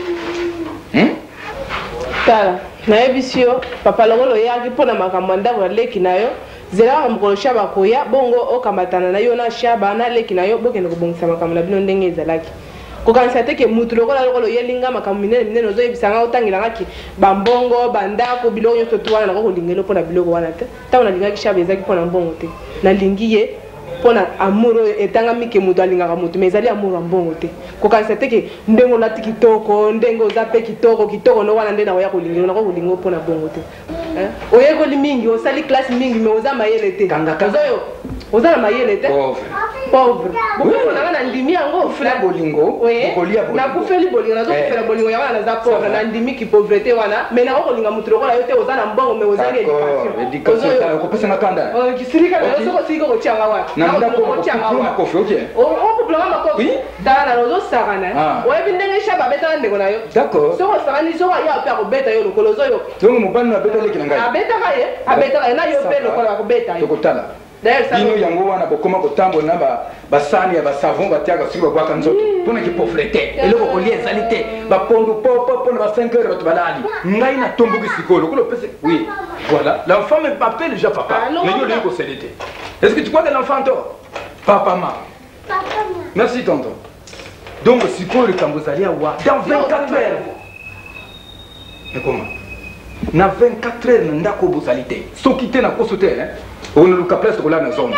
Tala, na ebisio papa longolo yaki pona makamanda wa leki nayo zela mukolo shaba koya bongo okamatana na yo na shaba na leki nayo bokene kubongisa makamala bino ndenge ezalaki. Kokanisa teke mutu lokola lokolo yelinga makambo minene nozo yebisanga otangila ngaki bambongo bandako biloko nyonso tuwana na kolingelo pona biloko wana te taona lingaki shabe ezaki pona mbongo te na lingiye pona amuro etanga mike mutu alingaka mutu mais ezali amuro mbongo te kokanisa teke ndengo na tikitoko ndengo zape kitoko no wana ndena oya kolingelo na kolingo pona bongo te oyeko limingi osali classe mingi mais oza mayele te kazoyo oza na mayele te pauvre beaucoup na na ndimi yango fela bolingo kolia bolingo na kufeli bolingo na zo fela bolingo ya wana za pauvre na ndimi ki pauvreté wana mais na kolinga mutu lokola yo te oza na mbongo mais oza éducation ta ko pesa makanda kisirika na zo ko siko ko tianga wa na ndako ko tianga wa ko fe ok o problème mako dala na zo sakana o ebi ndenge shaba beta ndeko na yo d'accord so ko sakani so ya pa ko beta yo lokolo zo yo donc mo bana beta leki na ngai abeta kaye na yo pe lokola ko beta yo tokotala bino yango wana bokoma kotambola na basani ya basavon batiaka soki babwaka nzoto mpona kipauvreté eloko kolia ezali te bapondu popo mpona ba 5 heures bato balali ngai natomboki sikoyo lokola opese oui voilà l'enfant me m'appelle déjà papa mais yo olingi kosele te est-ce que tu crois que l'enfant tort papa ma merci tonton donc sikoyo likambo ezali awa dans 24 heures mais comment na 24 heures na ndako bozali te soki te na koso te on ne luka place kolana zone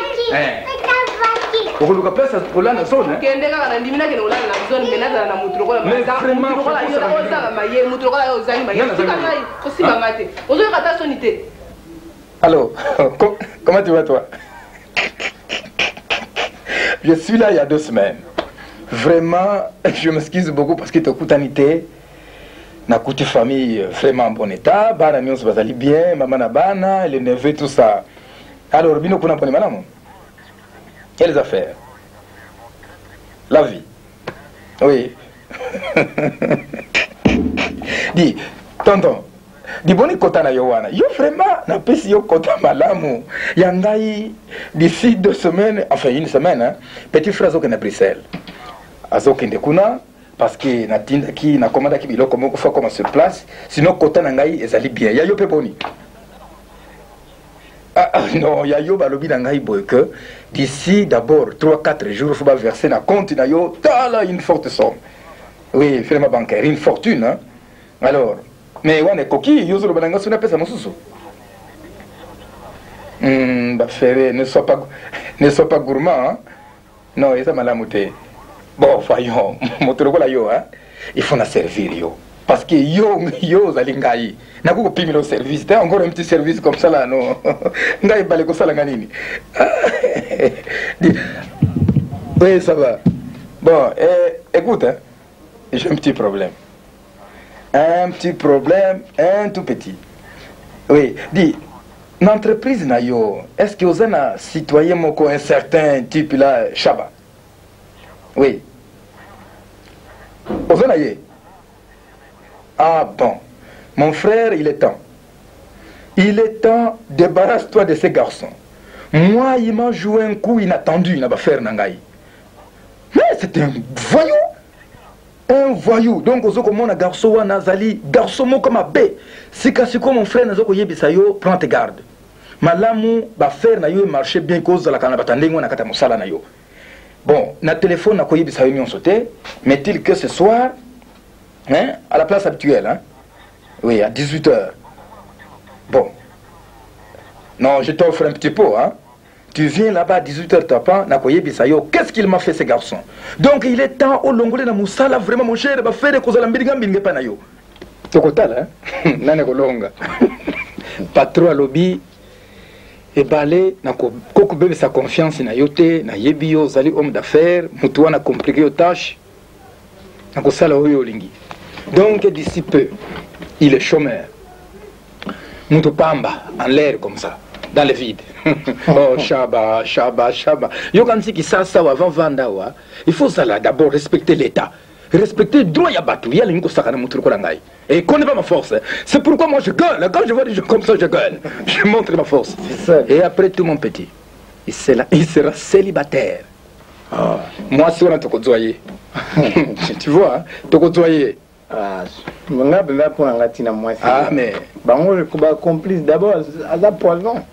on luka place kolana zone kende kaka na ndimina kene kolana na zone menaza na mutu lokola mutu lokola yo za maye mutu lokola yo zani maye sika ngai osima mate ozo kata soni te. Alors comment tu vas toi? Je suis là il y a 2 semaines. Vraiment, je m'excuse beaucoup parce que tu as coûté na kuti famille vraiment en bon état, bana nyonso bazali bien, maman na bana, les neveux tout ça. Alors bino kuna pone malamu. Quelles affaires? La vie. Oui. Dis, tonton. Di boni kota na yo wana. Yo vraiment na pesi yo kota malamu. Yangai d'ici 2 semaines, enfin 1 semaine, hein, petit frère zoke na Bruxelles. Azokende kuna parce que na tinda ki na commanda ki biloko moko fa comme sur place, sinon kota na ngai ezali bien. Ya yo pe boni. Non, ya yo balobi na ngai boy que d'ici d'abord 3-4 jours faut pas verser na compte na yo tala une forte somme. Oui, firma bancaire, une fortune hein. Alors, mais wane koki yo zolo bananga suna pesa mosusu. Ba frère, ne sois pas gourmand hein. Non, ça malamu te. Bon, voyons, motoro la yo hein. Il faut na servir yo. Parce que yo zalingai. Na ko pimi le service, t'as encore un petit service comme ça là non. Ngai balé ko sala nganini. Oui, ça va. Bon, écoute hein. J'ai un petit problème. Un petit problème, un tout petit. Oui, dis, l'entreprise na yo, est-ce que vous avez un citoyen moko un certain type là, Chaba? Oui. Vous en avez? Ah bon. Mon frère, il est temps. Il est temps, débarrasse-toi de ces garçons. Moi, il m'a joué un coup inattendu, il n'a pas fait nangai. Mais c'est un voyou. Un voyou. Donc, comme un garçon, un azali, garçon comme un bé. Si comme mon frère, nazoko yebisayo, prends tes gardes. Malamu, ba faire na yo marché bien cause la kanabatandengo na kata mosala na yo. Bon, na téléphone na koyebisayo nyon sauté, mais-il que ce soir, Hein? À la place habituelle, hein? Oui, à 18h. Bon. Non, je t'offre un petit pot, hein? Tu viens là-bas à 18h, tapant, Nakoye Bisayo. Qu'est-ce qu'il m'a fait, ce garçon? Donc, il est temps au longolé na Moussala, vraiment, mon cher, va faire des causes à l'ambirigan, panayo. Tokotal, hein? Nane kolonga. Pas trop à lobby. Et balé, Koko bébé sa confiance na yote, na yebio, zali homme d'affaires, Moutoua na compliqué aux tâches. Nako sala oyo lingi. Donc, d'ici peu, il est chômeur. Moutou Pamba, en l'air comme ça, dans le vide. Oh, Chaba, Chaba, Chaba. Yo quand c'est qui ça avant Vandawa, il faut ça là, d'abord respecter l'État. Respecter le droit à battre. Il y a l'ingo sakana moutou kolangai. Et connais pas ma force. C'est pourquoi moi je gueule. Quand je vois des gens comme ça, je gueule. Je montre ma force. Et après tout, mon petit, il sera célibataire. Ah. Moi, si on a te côtoyé. Tu vois, hein? Te côtoyer. Ah, mais. Bah, moi, je suis complice d'abord à la poison.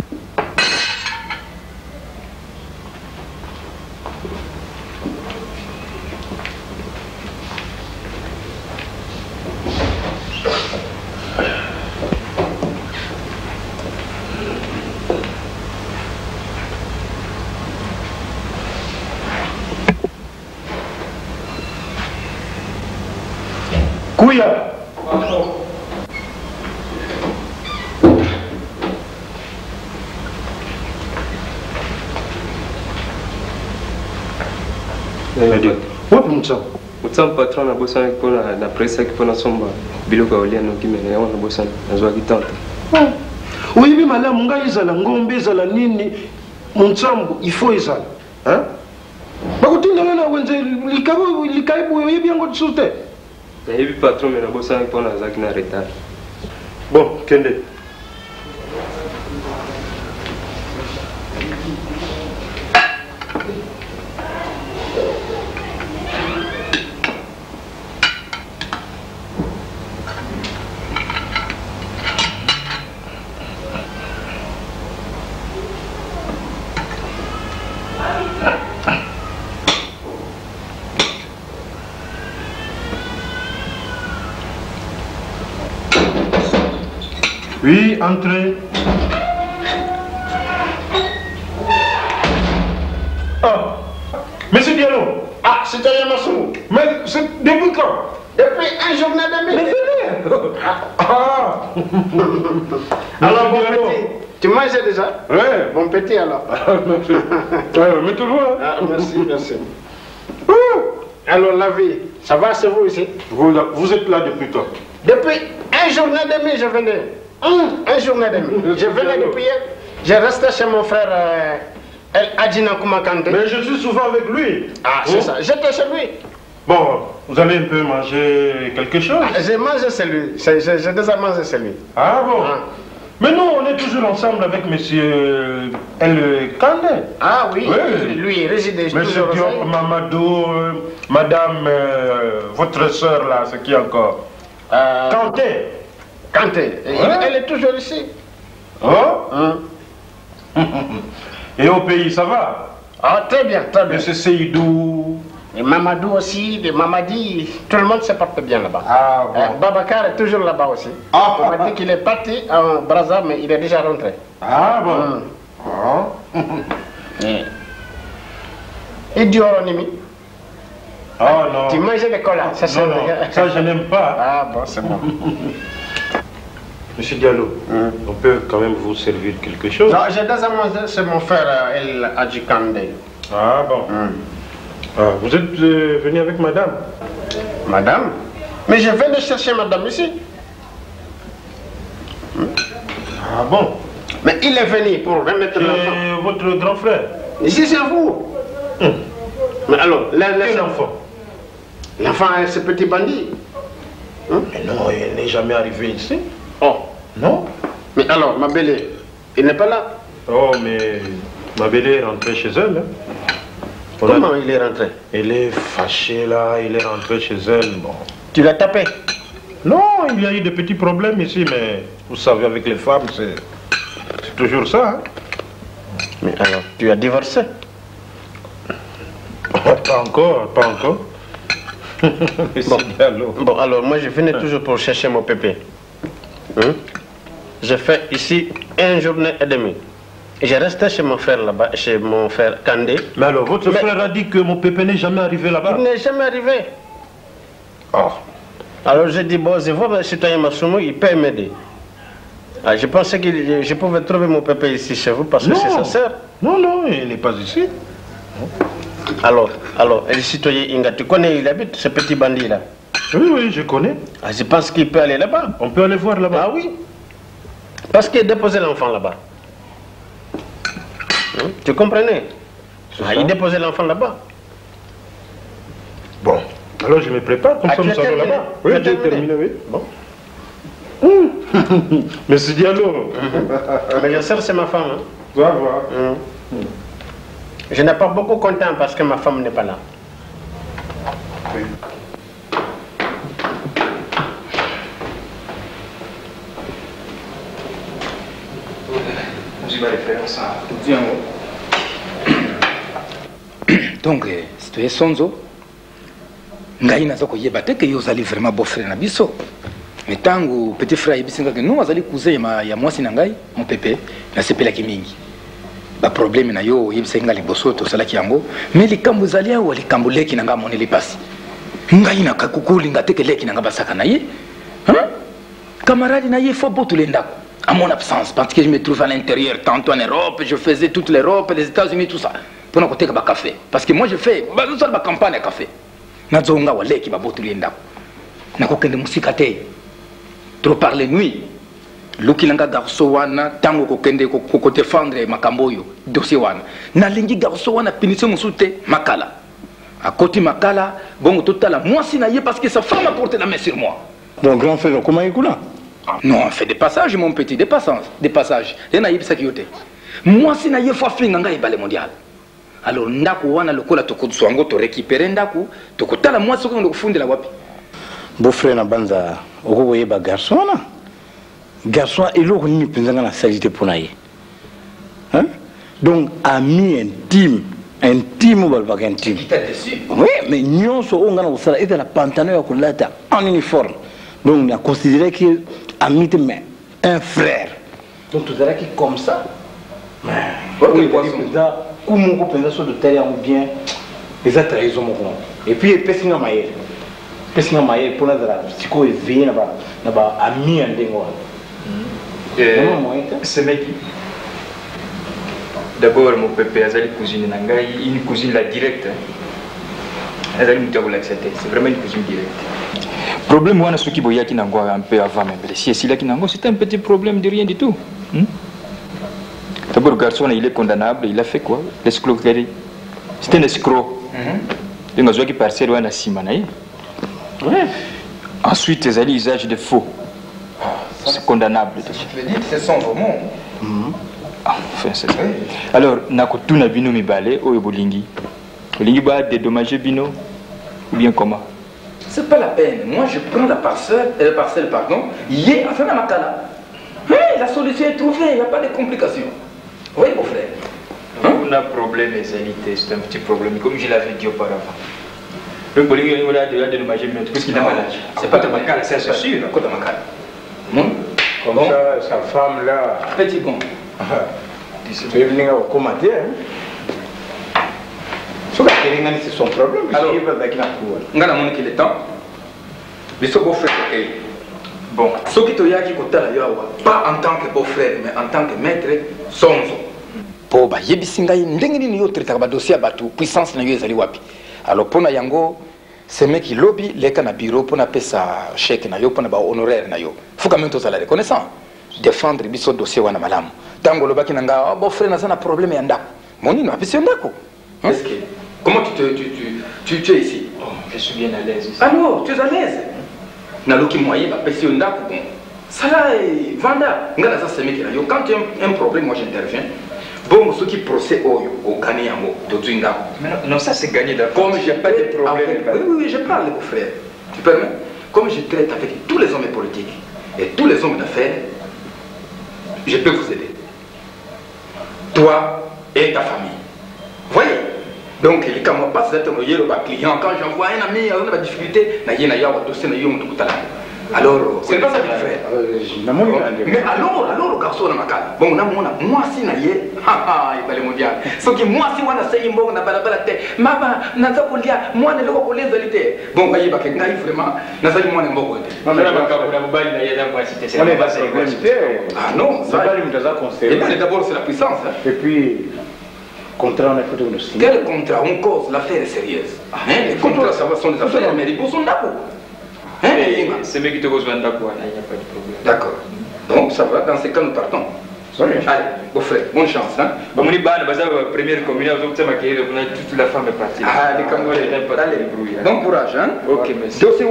Kouya. Mutsam patron na bosa avec pour la presse qui pour na somba biloko olia no kimene on na bosa na zwa kitanta. Oui mais mala munga izala ngombe izala nini mutsambu ifo izala. Hein? Bakutinda na wenze likaibu yebiango tsute. Na yebi patron na bosa avec pour na zaki na retard. Bon, kende. Oui, entrez. Ah, monsieur Diallo. Ah, c'est Yamassou. Mais c'est depuis quand? Depuis un journée de Mais venez. Ah. Alors, bon petit, tu manges déjà? Oui. Bon petit, alors. Merci. Mais toujours. Ah, merci, merci. Alors, la vie, ça va, c'est vous ici? Vous êtes là depuis quand? Depuis un journée et demi, je venais. Un journée et demi. Je venais depuis hier. J'ai resté chez mon frère El Adjina Koumakande. Mais je suis souvent avec lui. Ah, c'est ça. J'étais chez lui. Bon, vous allez un peu manger quelque chose? Ah, j'ai mangé celui. J'ai déjà mangé celui. Ah bon? Ah. Mais nous, on est toujours ensemble avec monsieur El Kande. Ah oui, oui. Lui, il réside monsieur toujours. Diop, Mamadou, madame, votre soeur là, c'est qui encore? Kanté. Kanté. Elle est toujours ici. Oh? Et au pays, ça va? Ah, très bien, très bien. Monsieur Seydou. Et Mamadou aussi, de Mamadi, tout le monde se porte bien là-bas. Ah, bon. Babacar est toujours là-bas aussi. On m'a dit qu'il est parti en Brazza, mais il est déjà rentré. Ah bon? Et Dioronimi? Oh non. Tu manges des colas, ça c'est... Non, ça je n'aime pas. Ah bon, c'est bon. Monsieur Diallo, on peut quand même vous servir quelque chose? Non, j'ai déjà mangé, c'est mon frère El Adjikande. Ah bon. Ah, vous êtes venu avec madame? Madame? Mais je viens de chercher madame ici. Ah bon? Mais il est venu pour remettre l'enfant. C'est votre grand frère? Ici c'est vous. Mais alors, quel enfant? L'enfant est ce petit bandit. Mais non, il n'est jamais arrivé ici. Oh. Non? Mais alors, ma belle, il n'est pas là? Oh, mais ma belle est rentrée chez elle. Hein? Comment il est rentré? Elle est fâchée là, il est rentré chez elle. Bon. Tu l'as tapé? Non, il y a eu des petits problèmes ici, mais vous savez, avec les femmes, c'est toujours ça. Hein? Mais alors, tu as divorcé? Pas encore, pas encore. Bon, alors moi je venais toujours pour chercher mon pépé. J'ai fait ici 1 journée et demie. J'ai resté chez mon frère là-bas, chez mon frère Kandé. Mais alors, votre frère a dit que mon pépé n'est jamais arrivé là-bas. Il n'est jamais arrivé. Oh. Alors j'ai dit, bon, je vois le citoyen Massoumou, il peut m'aider. Ah, je pensais que je pouvais trouver mon pépé ici chez vous parce que c'est sa sœur. Non, non, il n'est pas ici. Alors, le citoyen Inga, tu connais, il habite ce petit bandit-là? Oui, je connais. Ah, je pense qu'il peut aller là-bas. On peut aller voir là-bas. Ah oui. Parce qu'il a déposé l'enfant là-bas. Tu comprenais? Il déposait l'enfant là-bas. Bon, alors je me prépare, comme ça nous allons là-bas. Oui, j'ai terminé, oui. Bon. Monsieur Diallo. Mais je sais que c'est ma femme. Hein. Tu vas voir. Je n'ai pas beaucoup content parce que ma femme n'est pas là. Oui. Donc, citoyen Sonzo, ngai naza koyeba te ke yo ozali vraiment beau frère na biso. Mais tango petit frère yebisinga ke nous azali cousin ya mwasi na ngai mon pépé nasepelaki mingi. Ba problème na yo yebisinga liboso tosalaki yango, mais likambo ezali awa likambo leki na ngai amoneli pasi. Ngai na kakukulinga te ke leki na ngai basaka na ye. Camarade na ye faut botuler ndako. À mon absence, parce que je me trouve à l'intérieur, tantôt en Europe, je faisais toute l'Europe, les États-Unis, tout ça. Pour nous côté que café. Parce que moi je fais la campagne à café. Nazonga wale qui va botuler ndako. Nakokende musika te. Trop parler nuit. Luki langa garso wana tango kokende ko défendre makambo yo dossier wana. Na lingi garso wana pinise musute makala. À côté makala, bon total moi si na ye parce que sa femme a porté la main sur moi. Bon grand frère comment il coule? Non, on fait des passages, mon petit, des passages. Moi, si je suis fait un mondial. Alors, ndako wana lokola tokotsuango to récupérer ndako, tokotala moi ce qu'on fond de la wapi. Beau frère na banza, okoboye ba garçon na. Garçon eloko nini penzanga na sagité pour naye. Hein? Donc ami intime ou balba intime. Qui t'a déçu? Oui, mais nyonso onga na osala était la pantalon ya kolata en uniforme. Donc on a considéré que ami mais un frère. Donc tu dirais que comme ça. Oui, comme on peut sur de terre ou bien les autres raisons mon. Et puis pessinga maye. Pessinga maye pour la psycho et vie na ba ami ndengo. Ce mec d'abord mon pépé azali cousine nangai, une cousine la directe. Azali mutabo l'accepter. C'est vraiment une cousine directe. Problème wana soki boyaki nango un peu avant même. Si c'est là qui nango, c'est un petit problème de rien du tout. D'abord le garçon il est condamnable, il a fait quoi? L'escroquerie. C'est un escroc. Donc on qui parcelle wana simanaï. Ouais. Ensuite les usage de faux. C'est condamnable. Je veux dire c'est son roman. Enfin c'est ça. Alors nakotuna bino mibale oyo bolingi. Bolingi ba dédommager bino ou bien comment? C'est pas la peine. Moi, je prends la parcelle, pardon, hier, enfin, à Makala. La solution est trouvée, il n'y a pas de complications. Oui, mon frère. On a un problème, c'est un petit problème, comme je l'avais dit auparavant. Le politique, il a déjà dédommagé, mais tout ce qu'il a malade. C'est pas de Makala, c'est sûr. C'est pas de Makala. Comme ça, sa femme là. Petit bon. Tu es venu au commentaire. C'est son problème. Alors, on a montré le temps. Mais ce beau-frère, bon, ce qui est pas en tant que beau-frère, mais en tant que maître, Sonzo. Po ba yebisinga ndenge nini yo traiter ba dossier batu puissance na yo ezali wapi. Alors pona yango ce mec qui lobby leka na bureau pona pesa chèque na yo pona ba honoraire na yo. Faut quand même to salaire connaissant. Défendre biso dossier wana malamu. Tango lobaki nanga beau-frère na sana problème ya ndako. Moni na pesa ndako. Est-ce que comment tu es ici? Oh, je suis bien à l'aise ici. Alors, tu es à l'aise? Naloki moyen va passer un ndako. Ça là est vanda. Ngala ça c'est mec là. Quand tu as un problème, moi j'interviens. Bon, ceux qui procèdent au gagné yango, tout ndako. Non, ça c'est gagné d'accord. Comme j'ai pas de problème. Oui, je parle mon frère. Tu permets? Comme je traite avec tous les hommes politiques et tous les hommes d'affaires, je peux vous aider. Toi et ta famille. Voyez? Donc, les camarades passent d'être un client. Quand j'envoie un ami, il y a une difficulté, il y a un dossier, il y a un dossier. Alors, c'est pas ça qu'il fait. Mais alors, le garçon n'a pas. Bon, moi, si il va le mondial. Ce qui, moi, si on a essayé, on a pas la tête. Maman, n'a pas pour dire, moi, ne le vois pas les vérités. Bon, il va y avoir vraiment, n'a pas eu moins de mots. Ah non, ça va lui d'abord, c'est la puissance. Et puis, contrat, on a fait de signer. Quel contrat? On cause, l'affaire est sérieuse. Les contrats, ça va, sont des affaires, mais les beaux sont là-bas. C'est mieux qui te rejoint d'accord, il n'y a pas de problème. D'accord. Donc ça va, dans ces cas nous partons. Allez, beau frère, bonne chance. Hein? Bon, on est bas, la première communion, toute la femme est partie. Ah, les Congolais, allez, bon courage. Hein? Ok, merci. Ok.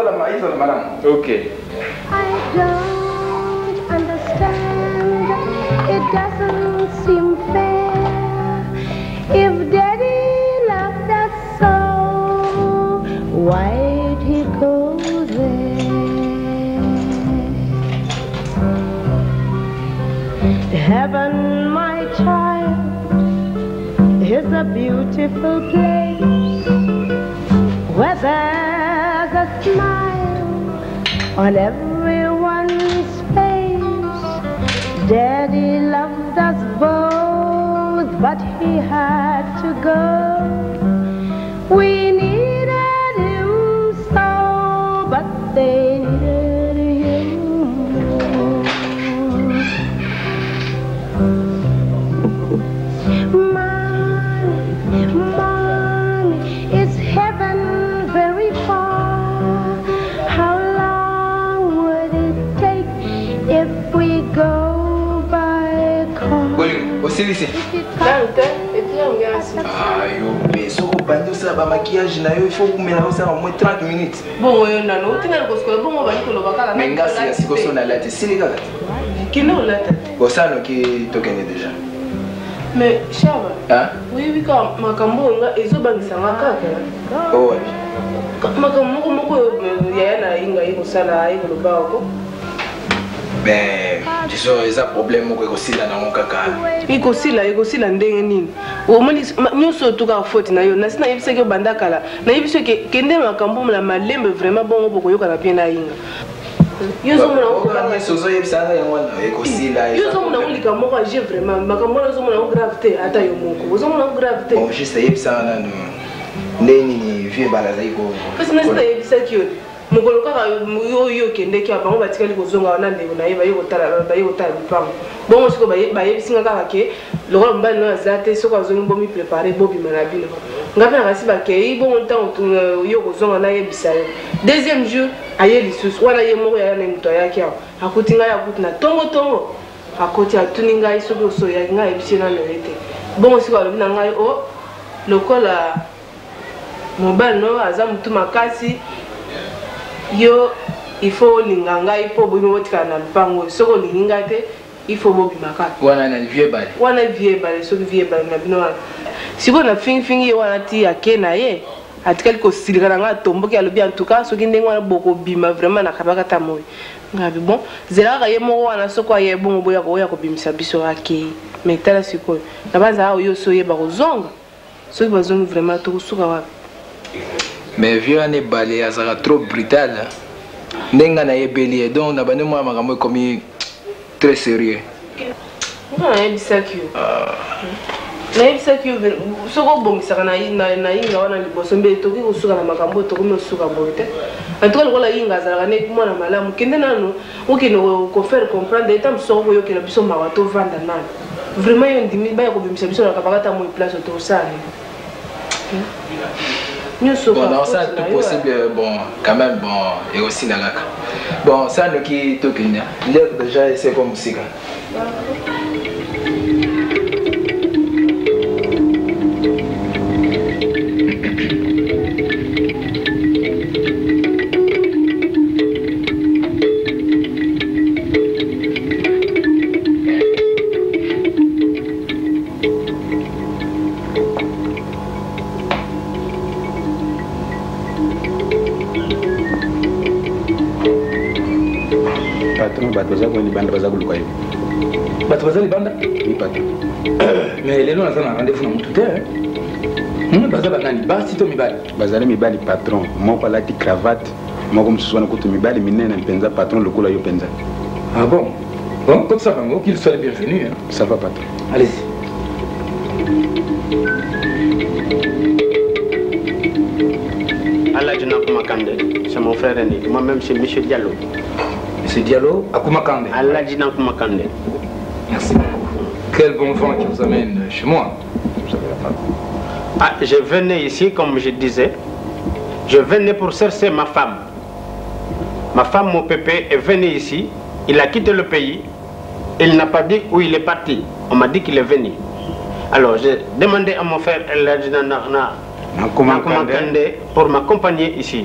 I don't understand, it doesn't seem fair. If Daddy loved us so, why'd he go there? Heaven, my child, is a beautiful place where there's a smile on everyone's face. Daddy loved us both, but he had to go. We needed him so, but they needed him more. Mommy, is heaven very far? How long would it take if we go by car? Aussi ici. Ah, mais ce qu'on parle de ça, maquillage, il faut que nous ça au moins 30 minutes. Bon, on a l'autre, on va dire mais ngas si vous na la tête, si les gars. Qui nous la tête? Bon ça nous qui tokenné déjà. Mais Chaba. Hein? Oui, quand makambo nga ezobangisa ngakaka. Oh ouais. Makambo moko ya na inga iko sala iko lobako. Ben, disons il y a problème moko iko sila na ngokaka. Iko sila ndenge nini? Omoni nyoso tuka faute na yo. Na sina yebise ke bandakala. Na yebise ke kende makambo na malembe vraiment bon boko yoka na bien na inga. Yozo mona okanga sozo yebisanga yangwana ekosila yozo mona ulika moko age vraiment makambo yozo mona gravité ata yo moko yozo mona gravité bon juste yebisanga nanu ndeni ni vie balaza iko parce que nesta yebisa kiyo mokolo kaka yo kende ki abango batikali kozonga wana ndeko na ye bayo kotala bipango bon siko bayebisinga kaka ke lokola mobali no aza te soko azongi bomi préparé bobima na bino ngapi na kasi bakei bongo ntango yo kozonga nayebisa yo deuxième jour aye lisusu wana ye moko yaya na moto ayaki awa akuti ngai akuti na tongo akoti atuni ngai soki osoyaki ngai ayebisi nano ye te bongo siko alobi na ngai o lokola mobali no aza motu makasi yo il faut olinga ngai mpo boyimi botikala na lupango soki olingi ngai te il faut bobima kaka wana na vie bale soki vie bale na bino wana sikoyo na fingifingi ye wana ti ake na ye atikali kosilika na ngai atomboki alobi en tout cas soki ndenge wana bokobima vraiment nakabaka ta moi ngabi bon zela kaka ye moko wana soko aye bongo boya kobimisa biso akei mais tala sikoyo na banza awo yo so oyeba kozonga soki bazongi vraiment tokosuka wapi mais vieux wana ebale azalaka trop brutal ndenge nayebeli ye donc na bande mwa makambo ekomi très sérieux nga nayebisaki yo nayebisaki yo soki obongisaka na yinga wana liboso mbe tokoki kosuka na makambo tokomi osuka boye te antuka lokola yinga azalaka ne mwana malamu kende nanu okende kofaire comprendre eta mosoko koyokela biso mawa tovanda nanu vraiment yo ndimi baya kobimisa biso na kabakata moi place otosali bon, non, ça tout possible, bon, quand même, bon, et aussi la lac. Bon, ça nous qui toquine, l'air déjà, c'est comme musique. Bato baza libanda? Oui, patron. Mais lelo naza na rendez-vous na mutu te. baza banani basi to mibali bazali mibali patron moko alati cravate moko mosusu wana kutu mibali minene mpenza patron lokola yo mpenza. Ah bon? Bon, comme ça, Bango, qu'il soit le bienvenu. Hein. Ça va, patron. Allez-y. Aladjina Koumakande, c'est mon frère aîné. Moi-même, c'est M. Diallo. M. Diallo, à Koumakande. Aladjina Koumakande. Merci beaucoup. Quel bon vent qui vous amène chez moi. Ah, je venais ici, comme je disais. Je venais pour chercher ma femme. Ma femme, mon pépé, est venu ici. Il a quitté le pays. Il n'a pas dit où il est parti. On m'a dit qu'il est venu. Alors, j'ai demandé à mon frère Eladjina Narna pour m'accompagner ici.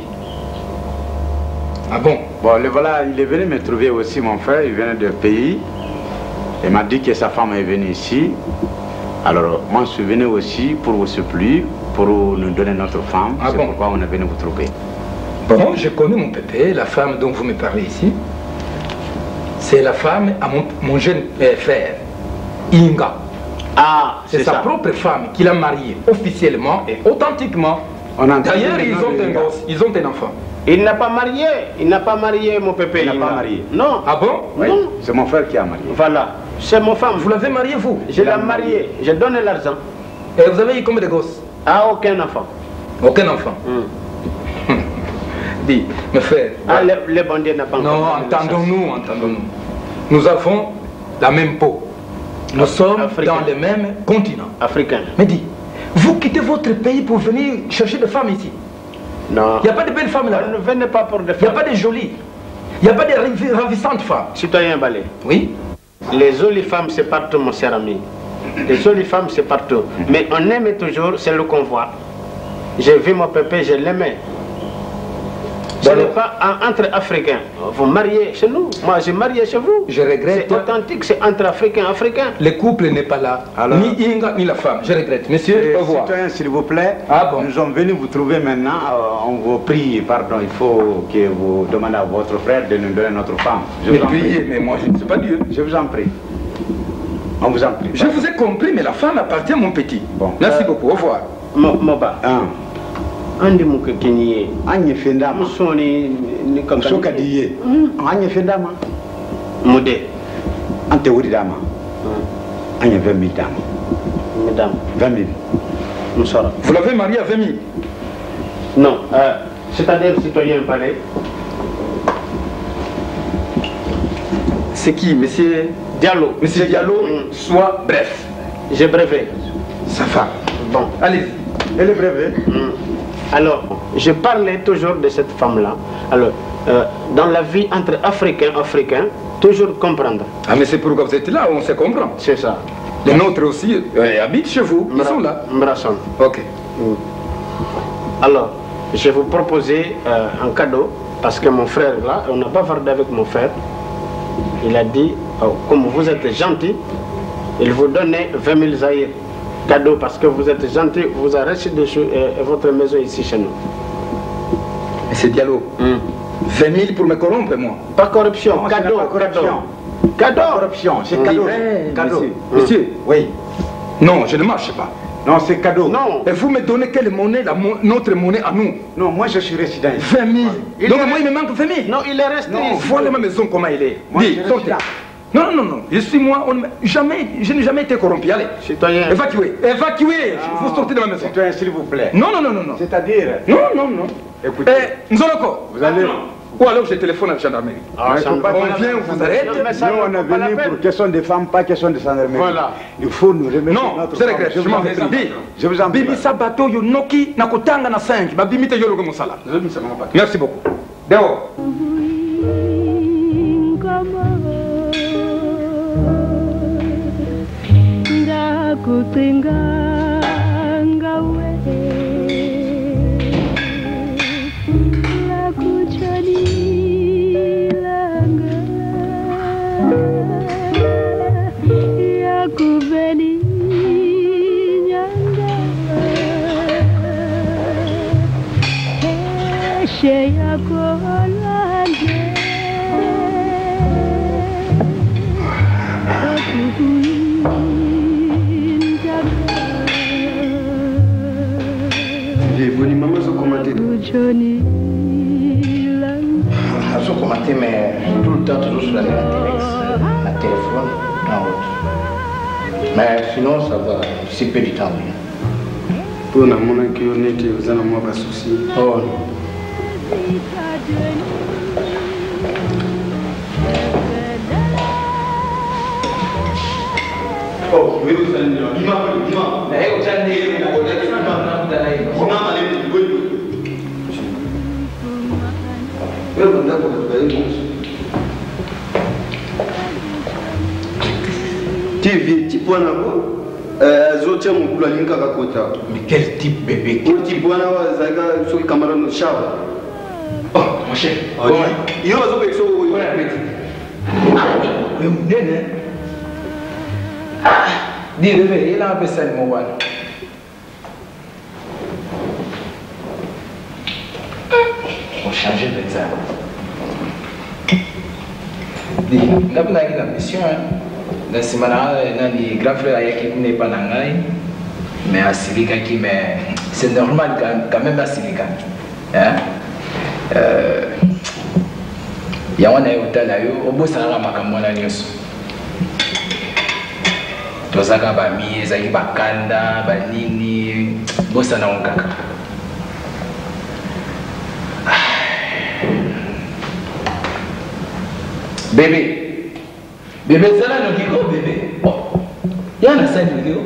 Ah bon? Bon, le voilà, il est venu me trouver aussi, mon frère. Il venait du pays. Il m'a dit que sa femme est venue ici. Alors, moi, je suis venu aussi pour vous supplier, pour nous donner notre femme. Ah c'est bon? Pourquoi on est venu vous trouver. Bon, je connais mon pépé, la femme dont vous me parlez ici. C'est la femme à mon jeune frère, Inga. Ah, c'est sa propre femme qu'il a mariée officiellement et authentiquement. D'ailleurs, ils ont un gosse, ils ont un enfant. Il n'a pas marié, mon pépé. Il n'a pas marié. Non. Ah bon? Oui. Non. C'est mon frère qui a marié. Voilà, c'est mon femme. Vous l'avez marié, vous? Je l'ai marié, j'ai donné l'argent. Et vous avez eu combien de gosses? Ah, aucun enfant. Aucun enfant? Dis, mes frères. Ah, les bandits n'ont pas non, entendons-nous, entendons-nous. Nous avons la même peau. Nous sommes dans le même continent. Africain. Mais dis, vous quittez votre pays pour venir chercher des femmes ici? Non. Il n'y a pas de belles femmes là. Ne venez pas pour des femmes. Il n'y a pas de jolies. Il n'y a pas de ravissantes femmes. Citoyen Balé. Oui. Les jolies femmes, c'est partout, mon cher ami. Les jolies femmes, c'est partout. Mais on aime toujours, c'est le convoi. J'ai vu mon pépé, je l'aimais. Ce n'est pas entre Africains. Vous mariez chez nous. Moi, j'ai marié chez vous. Je regrette. C'est authentique, c'est entre Africains. Le couple n'est pas là. Alors, ni Inga, ni la femme. Je regrette. Monsieur, au revoir. Citoyen, s'il vous plaît. Ah bon? Nous sommes venus vous trouver maintenant. On vous prie, pardon, il faut que vous demandez à votre frère de nous donner notre femme. Mais priez, mais moi, je ne suis pas Dieu. Je vous en prie. On vous en prie. Je vous ai compris, mais la femme appartient à mon petit. Bon. Merci beaucoup. Au revoir. Moba. Andi muka kenye anye fendama soni ni kankan soka diye anye fendama mude ante wuri dama anye 20 000 dama mesdames 20 000 Moussara. Vous l'avez marié à 20 000? Non, c'est-à-dire citoyen pareil. C'est qui, monsieur Diallo? Monsieur Diallo, soit bref. J'ai brevet. Ça va. Bon. Allez-y. Et le brevet? Alors, je parlais toujours de cette femme-là. Alors, dans la vie entre Africains, toujours comprendre. Ah, mais c'est pourquoi vous êtes là, on se comprend. C'est ça. Les nôtres aussi habitent chez vous, ils sont là. Mbrasson. Ok. Alors, je vais vous proposer un cadeau, parce que mon frère, là, on n'a pas bavardé avec mon frère. Il a dit, comme vous êtes gentil, il vous donnait 20 000 zaïrs. Cadeau, parce que vous êtes gentil, vous arrêtez votre maison ici chez nous. Monsieur Diallo, 20 000 pour me corrompre, moi? Pas corruption, non, cadeau, pas corruption. Cadeau. Corruption, c'est cadeau. Cadeau. Monsieur, oui. Non, je ne marche pas. Non, c'est cadeau. Non. Et vous me donnez quelle monnaie, notre monnaie à nous? Non, moi je suis résident. 20 000. Donc moi il me manque 20 000. Non, il est resté ici. Voilà ma maison comment elle est. Moi, Dis, sortez. Non, non, non, je suis moi, je n'ai jamais été corrompu. Allez, citoyen. Évacuez, évacuez, vous sortez de ma maison. Citoyen, s'il vous plaît. Non, non, non, non, non. C'est-à-dire? Non, non, non. Écoutez. Nzoloko, vous allez. Ou alors je téléphone à la gendarmerie. On vient, on vous arrête. Nous, on est venu pour question de femmes, pas question de gendarmerie. Voilà. Il faut nous remettre notre. Non, je regrette, je m'en vais. Je vous en prie. Bibi Sabato, yo noki, na kotanga na 5. Babimite yo logo mosala. Merci beaucoup. Dehors. commenté. Je commenté, mais tout le temps, toujours sur la téléphone, en route. Mais sinon, ça va, c'est peu du temps. Pour la monnaie qui est honnête, vous en avez pas de soucis. Oh. Oh, oui, vous allez dire. Dis-moi, dis-moi. Mais vous allez dire, mais quel type bébé? Quel type de oh, mon cher. Il y a dis bébé, il a un peu ça de mon voile. On change de ça. Dis, n'a pas la mission. Dans ce moment-là, il y a grand frère qui n'est pas dans le mais à Silika qui mais c'est normal quand même à Silika. Hein? Il y a un hôtel là, au bout ça va makambo na nyos. Tozaka ba mi ezaki bakanda ba nini bosa na ongaka. Bébé. Bébé, c'est là le kiko, bébé. Oh. Il y a un scène vidéo.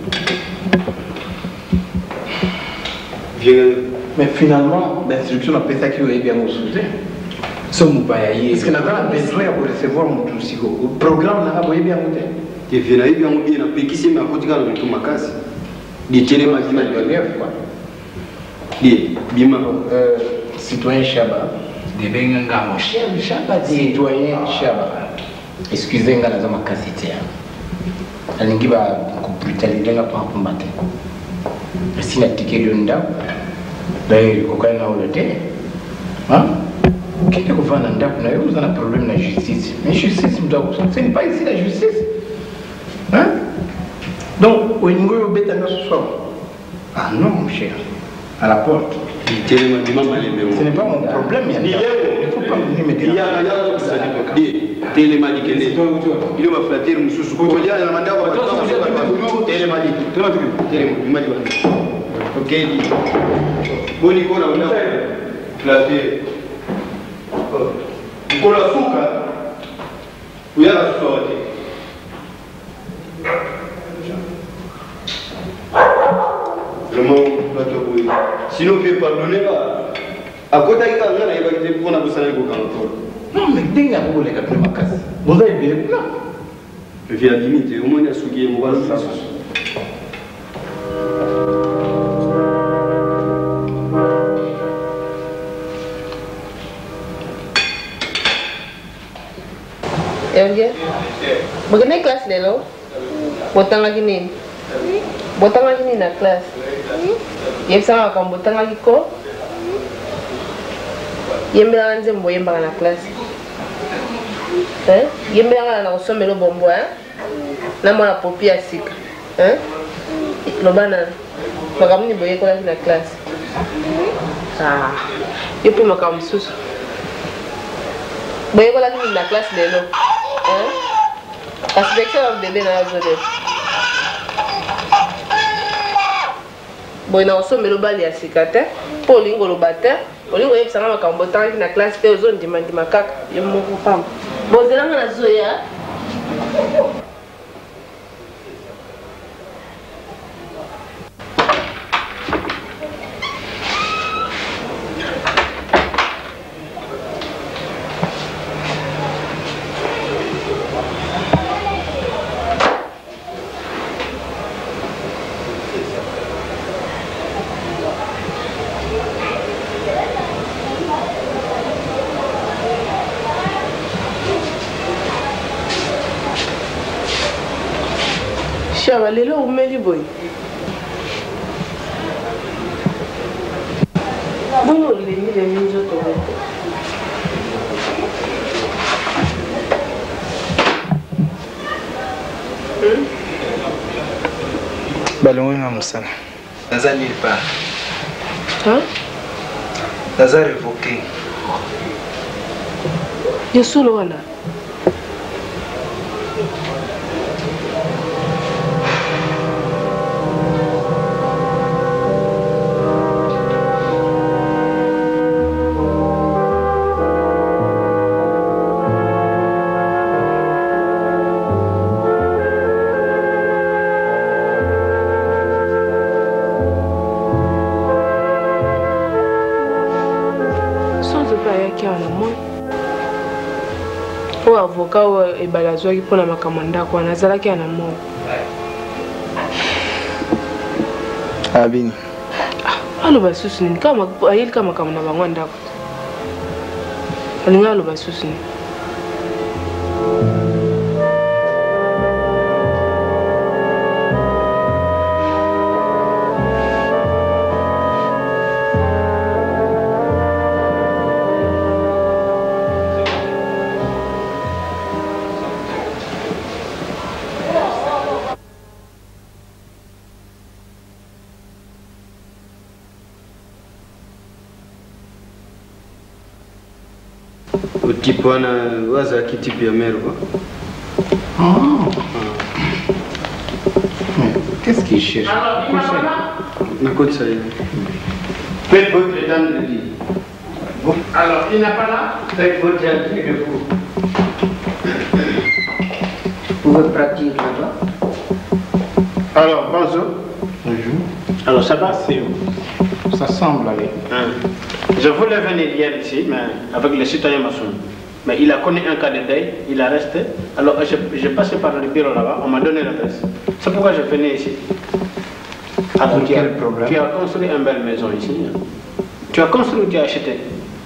Mais finalement, l'instruction n'a pas ça qui est bien consulté. Sommes pas ailleurs. Parce que nous avons besoin de recevoir mon psycho. Le programme n'a pas bien consulté. Et puis, il y a un peu qui s'est mis à côté de tout ma casse. Des télémagines de la Dis, Bima. Citoyen Chaba. Des Benganga, mon cher Chaba. Citoyen Chaba. Excusez-moi, je vais casser. Je vais vous brutaliser pour combattre. Si je suis ticket de l'Unda, je vais vous dire qu'est-ce que vous faites dans vous avez un problème de justice. La justice, ce n'est pas ici la justice. Hein? Donc, au niveau de ce soir. Ah non, mon cher. À la porte. Ce n'est pas mon problème. Il ne faut pas me dire. Télémadi kende il va flatter mususu ko ya na mandako télémadi télémadi ok di boni ko na una flatter ko la suka uya la suka vraiment plateau boy sinon fait pardonner là à côté de ça na iba kite pour na busana ko kan ko. Non, mais dingue à vous les gars, ma casse. Vous avez bien là. Je viens à la limite, au moins il y a ce qui est mauvais. Elge, bagaimana kelas lelo? Botang lagi ni. Botang lagi ni na kelas. Yep sama kamu botang lagi ko. Yembela nze mbo yembaka na classe. Yembela na kosomela bombo na mwana popi ya sika. Lobana makambo ni boye kola na classe. Ah, yo pe makambo susu. Boye kola na classe lelo. Aspectation of bébé na zode. Boye na kosomela bali ya sika te. Po lingo lobate. Olingo yebisanga makambo tangi na classe pe ozondima ndima kaka yo moko pamba bozelanga na zoya Chaba lelo umeli boy. Bono lengi de minzo to. Balongo na musana. Nazali pa. Hein? naza révoqué. Yo solo wana. Avocat et balazwaki pour la makamanda quoi nazalaki ana mo abini alo basusu ni kama ayeli kama makamanda bango ndako alinga alo basusu ni type wana wazaki type ya mère quoi. Qu'est-ce qu'il cherche? Faites votre dame de lit. Alors, il n'a pas là? Faites votre gentil de vous. Vous pouvez pratiquer là-bas? Alors, bonjour. Bonjour. Alors, ça va, c'est où? Ça semble aller. Je voulais venir hier ici, mais avec le citoyen maçon. Mais il a connu un cas de deuil, il a resté. Alors, j'ai passé par le bureau là-bas, on m'a donné l'adresse. C'est pourquoi je venais ici. Alors, quel problème? Tu as construit une belle maison ici. Tu as construit ou tu as acheté?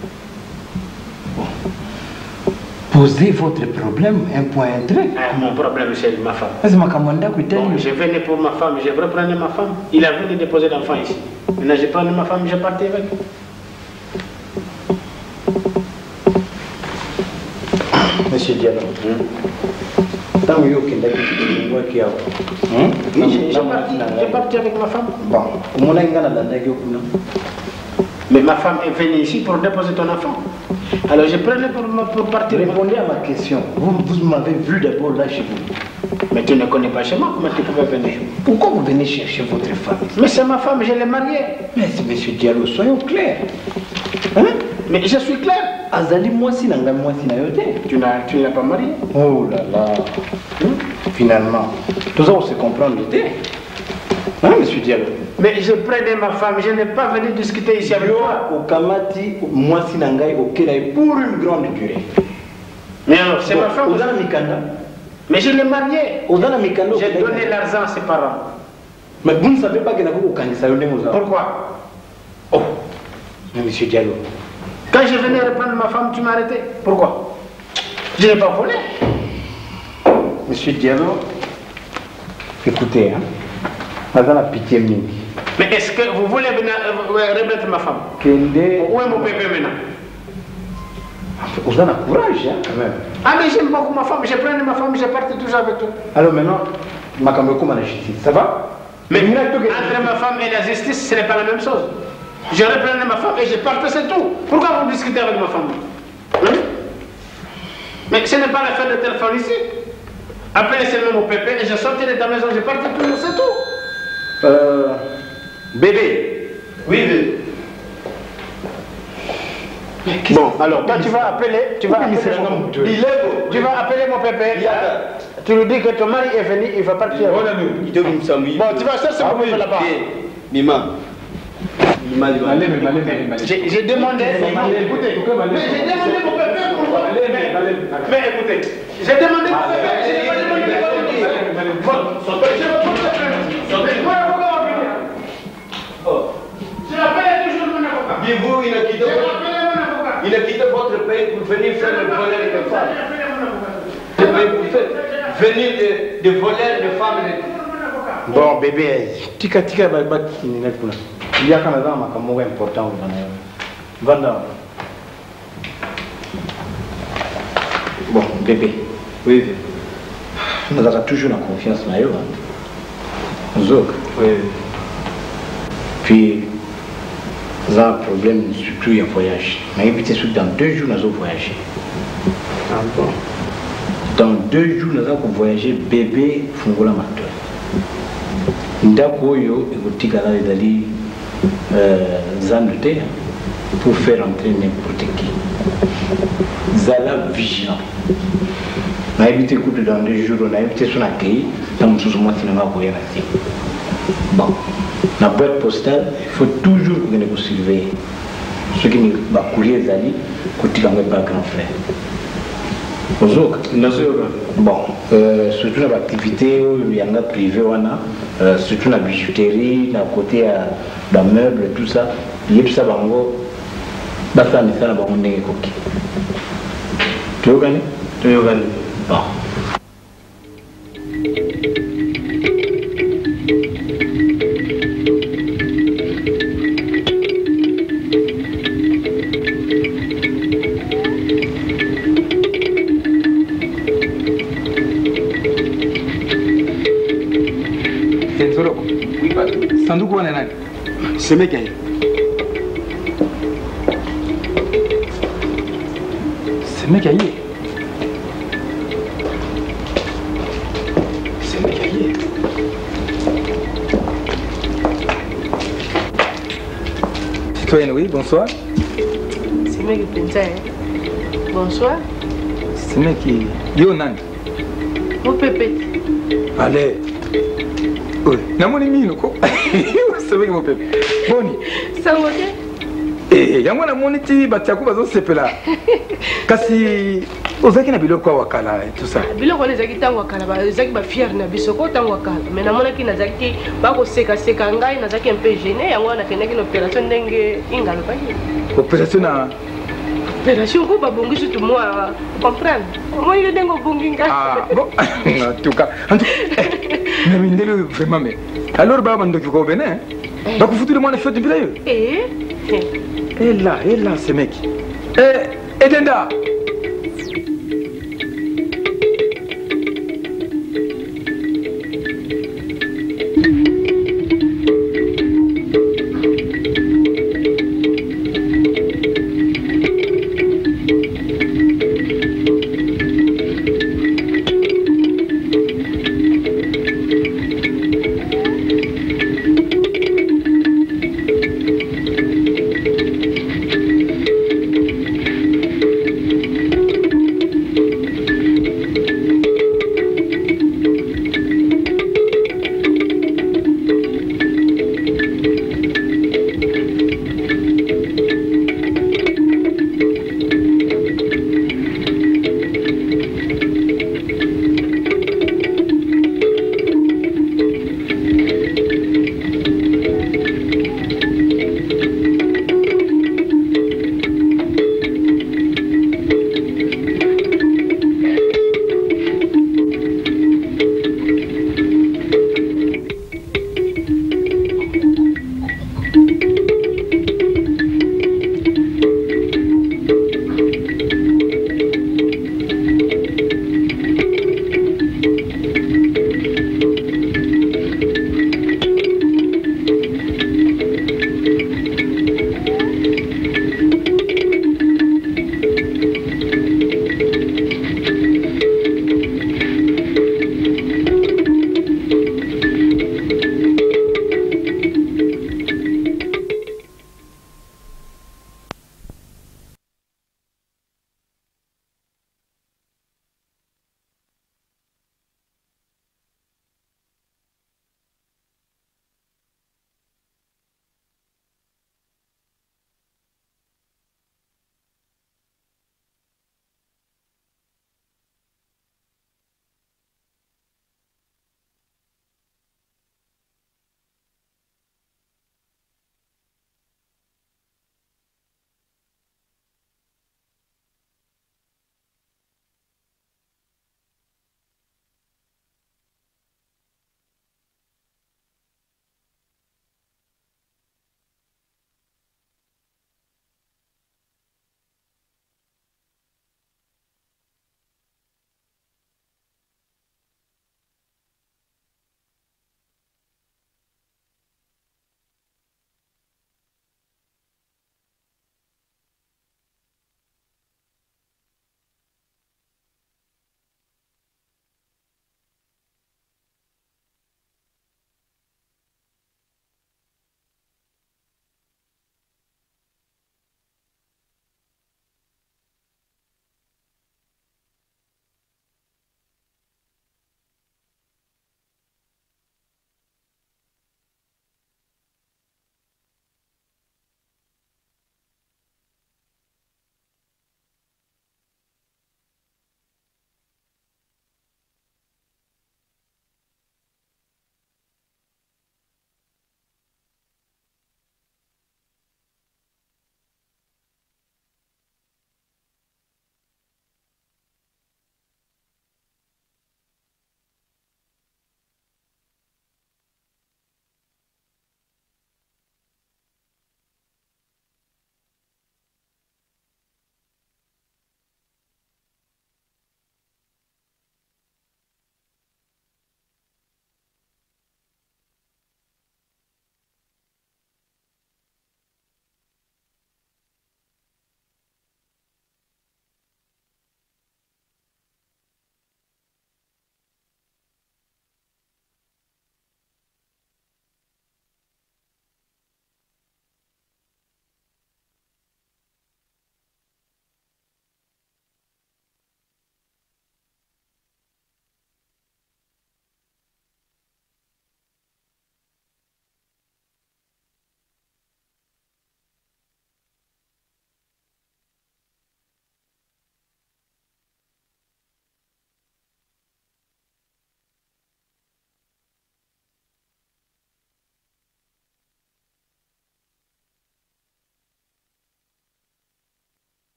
Posez votre problème, un point entrée. Mon problème, c'est ma femme. C'est ma commande qui Bon, je venais pour ma femme, je reprenais ma femme. Il a venu déposer l'enfant ici. Maintenant, je prenais ma femme, je partais avec. Monsieur Diallo, tant que vous avez j'ai parti avec ma femme. Bon, mais ma femme est venue ici pour déposer ton enfant. Alors je prenais pour partir. Répondez à ma question. Vous m'avez vu d'abord là chez vous. Mais tu ne connais pas chez moi, comment tu pouvais venir? Pourquoi vous venez chercher votre femme? Mais c'est ma femme, je l'ai mariée. Mais monsieur Diallo, soyons clairs. Hein? Mais je suis clair. Azali moi si nanga moi si nayote. Tu ne l'as pas mariée? Oh là là. Finalement, tout ça on se comprend l'idée. Hein, monsieur Diallo? Mais je prenais ma femme, je n'ai pas venu discuter ici avec toi. Au Kamati, moi si nangai au Kelaï pour une grande durée. Mais alors, c'est ma femme. Ozana Mikanda. Mais je l'ai mariée. Ozana Mikanda. J'ai donné l'argent à ses parents. Mais vous ne savez pas que vous avez Pourquoi? Oh, mais monsieur Diallo. Quand je venais reprendre ma femme, tu m'as arrêté. Pourquoi? Je n'ai pas volé. Monsieur Diallo, écoutez, hein. Dans la pitié mingi. Mais est-ce que vous voulez remettre ma femme? Kende. Où est mon bébé maintenant? Vous avez un courage, hein, quand même. Ah, mais j'aime beaucoup ma femme, je prenais ma femme, je partais toujours avec toi. Alors maintenant, ma caméra comme la justice, ça va? Mais entre ma femme et la justice, ce n'est pas la même chose. Je reprenais ma femme et je partais, c'est tout. Pourquoi vous discutez avec ma femme? Hein? Mais ce n'est pas l'affaire de téléphone ici. Appelez seulement mon pépé et je sortais de ta maison, je partais toujours, c'est tout. Bébé. Oui, bébé. Bon, alors toi tu vas appeler, tu vas appeler mon pépé. Tu lui dis que ton mari est venu, il va partir. Bon, tu vas chercher mon pépé là-bas. Mima. J'ai demandé. Écoutez, mais j'ai demandé mon pépé pour. Mais écoutez, j'ai demandé mon pépé. J'ai pas demandé mon pépé. Je l'appelle toujours mon avocat. Mais vous, il a quitté votre pays pour venir faire le volet de femmes. Venir de voler de femmes. Bon, bébé, tika il y a quand même un mot important. Bon, bébé. Oui. Nous avons toujours la confiance dans eux. Zok. Oui. Puis, J'ai un problème surtout en voyage. Mais éviter surtout dans 2 jours, nous allons voyager. Ah bon? Dans 2 jours, nous allons voyager bébé Fungola Mato. Ndako yo écoutez quand il a dit Zandete pour faire entrer n'importe qui. Zala vigilant. On a évité écoute dans 2 jours, on a évité son accueil, dans le sous-mois qui n'a pas voyagé. Bon, la boîte postale, il faut toujours que nous surveiller. Ce qui nous va courir les alliés, côté quand même pas grand frère. Bon, surtout dans l'activité, il y a privé, surtout dans la bijouterie, dans le côté de meubles, tout ça, il y a tout ça, bah ça, mais ça, on est coquille. Tu veux gagner? Tu veux gagner? Bon. Sanduku wana nani? Semeka hii. Semeka hii. Semeka hii. Citoyenne, oui, bonsoir. Semeki penza. Bonsoir. Semeki, yo nani? Mon pépé. Allez. Oui, namoni mino ko. Semeki mon pépé. Boni. Ça va bien? Eh, yango namoni ti batiako bazo sepela. Kasi ozaki na biloko wakala et tout ça. Biloko wana ezaki ntango wakala ezaki bafiere na biso ko ntango wakala. Mais namonaki nazaki bakoseka ngai nazaki un peu gêné yango wana nakendaki na opération ndenge ingalo baki. Opération na opération ko babongisi tu moi comprendre. Moi il ndenge obongi ngai. Ah bon. En tout cas. Mais mindelo vraiment mais. Alors baba ndoki ko bene. Bakufutile mwana fete bila yo. Eh. Et là, c'est mec. Eh, Edenda.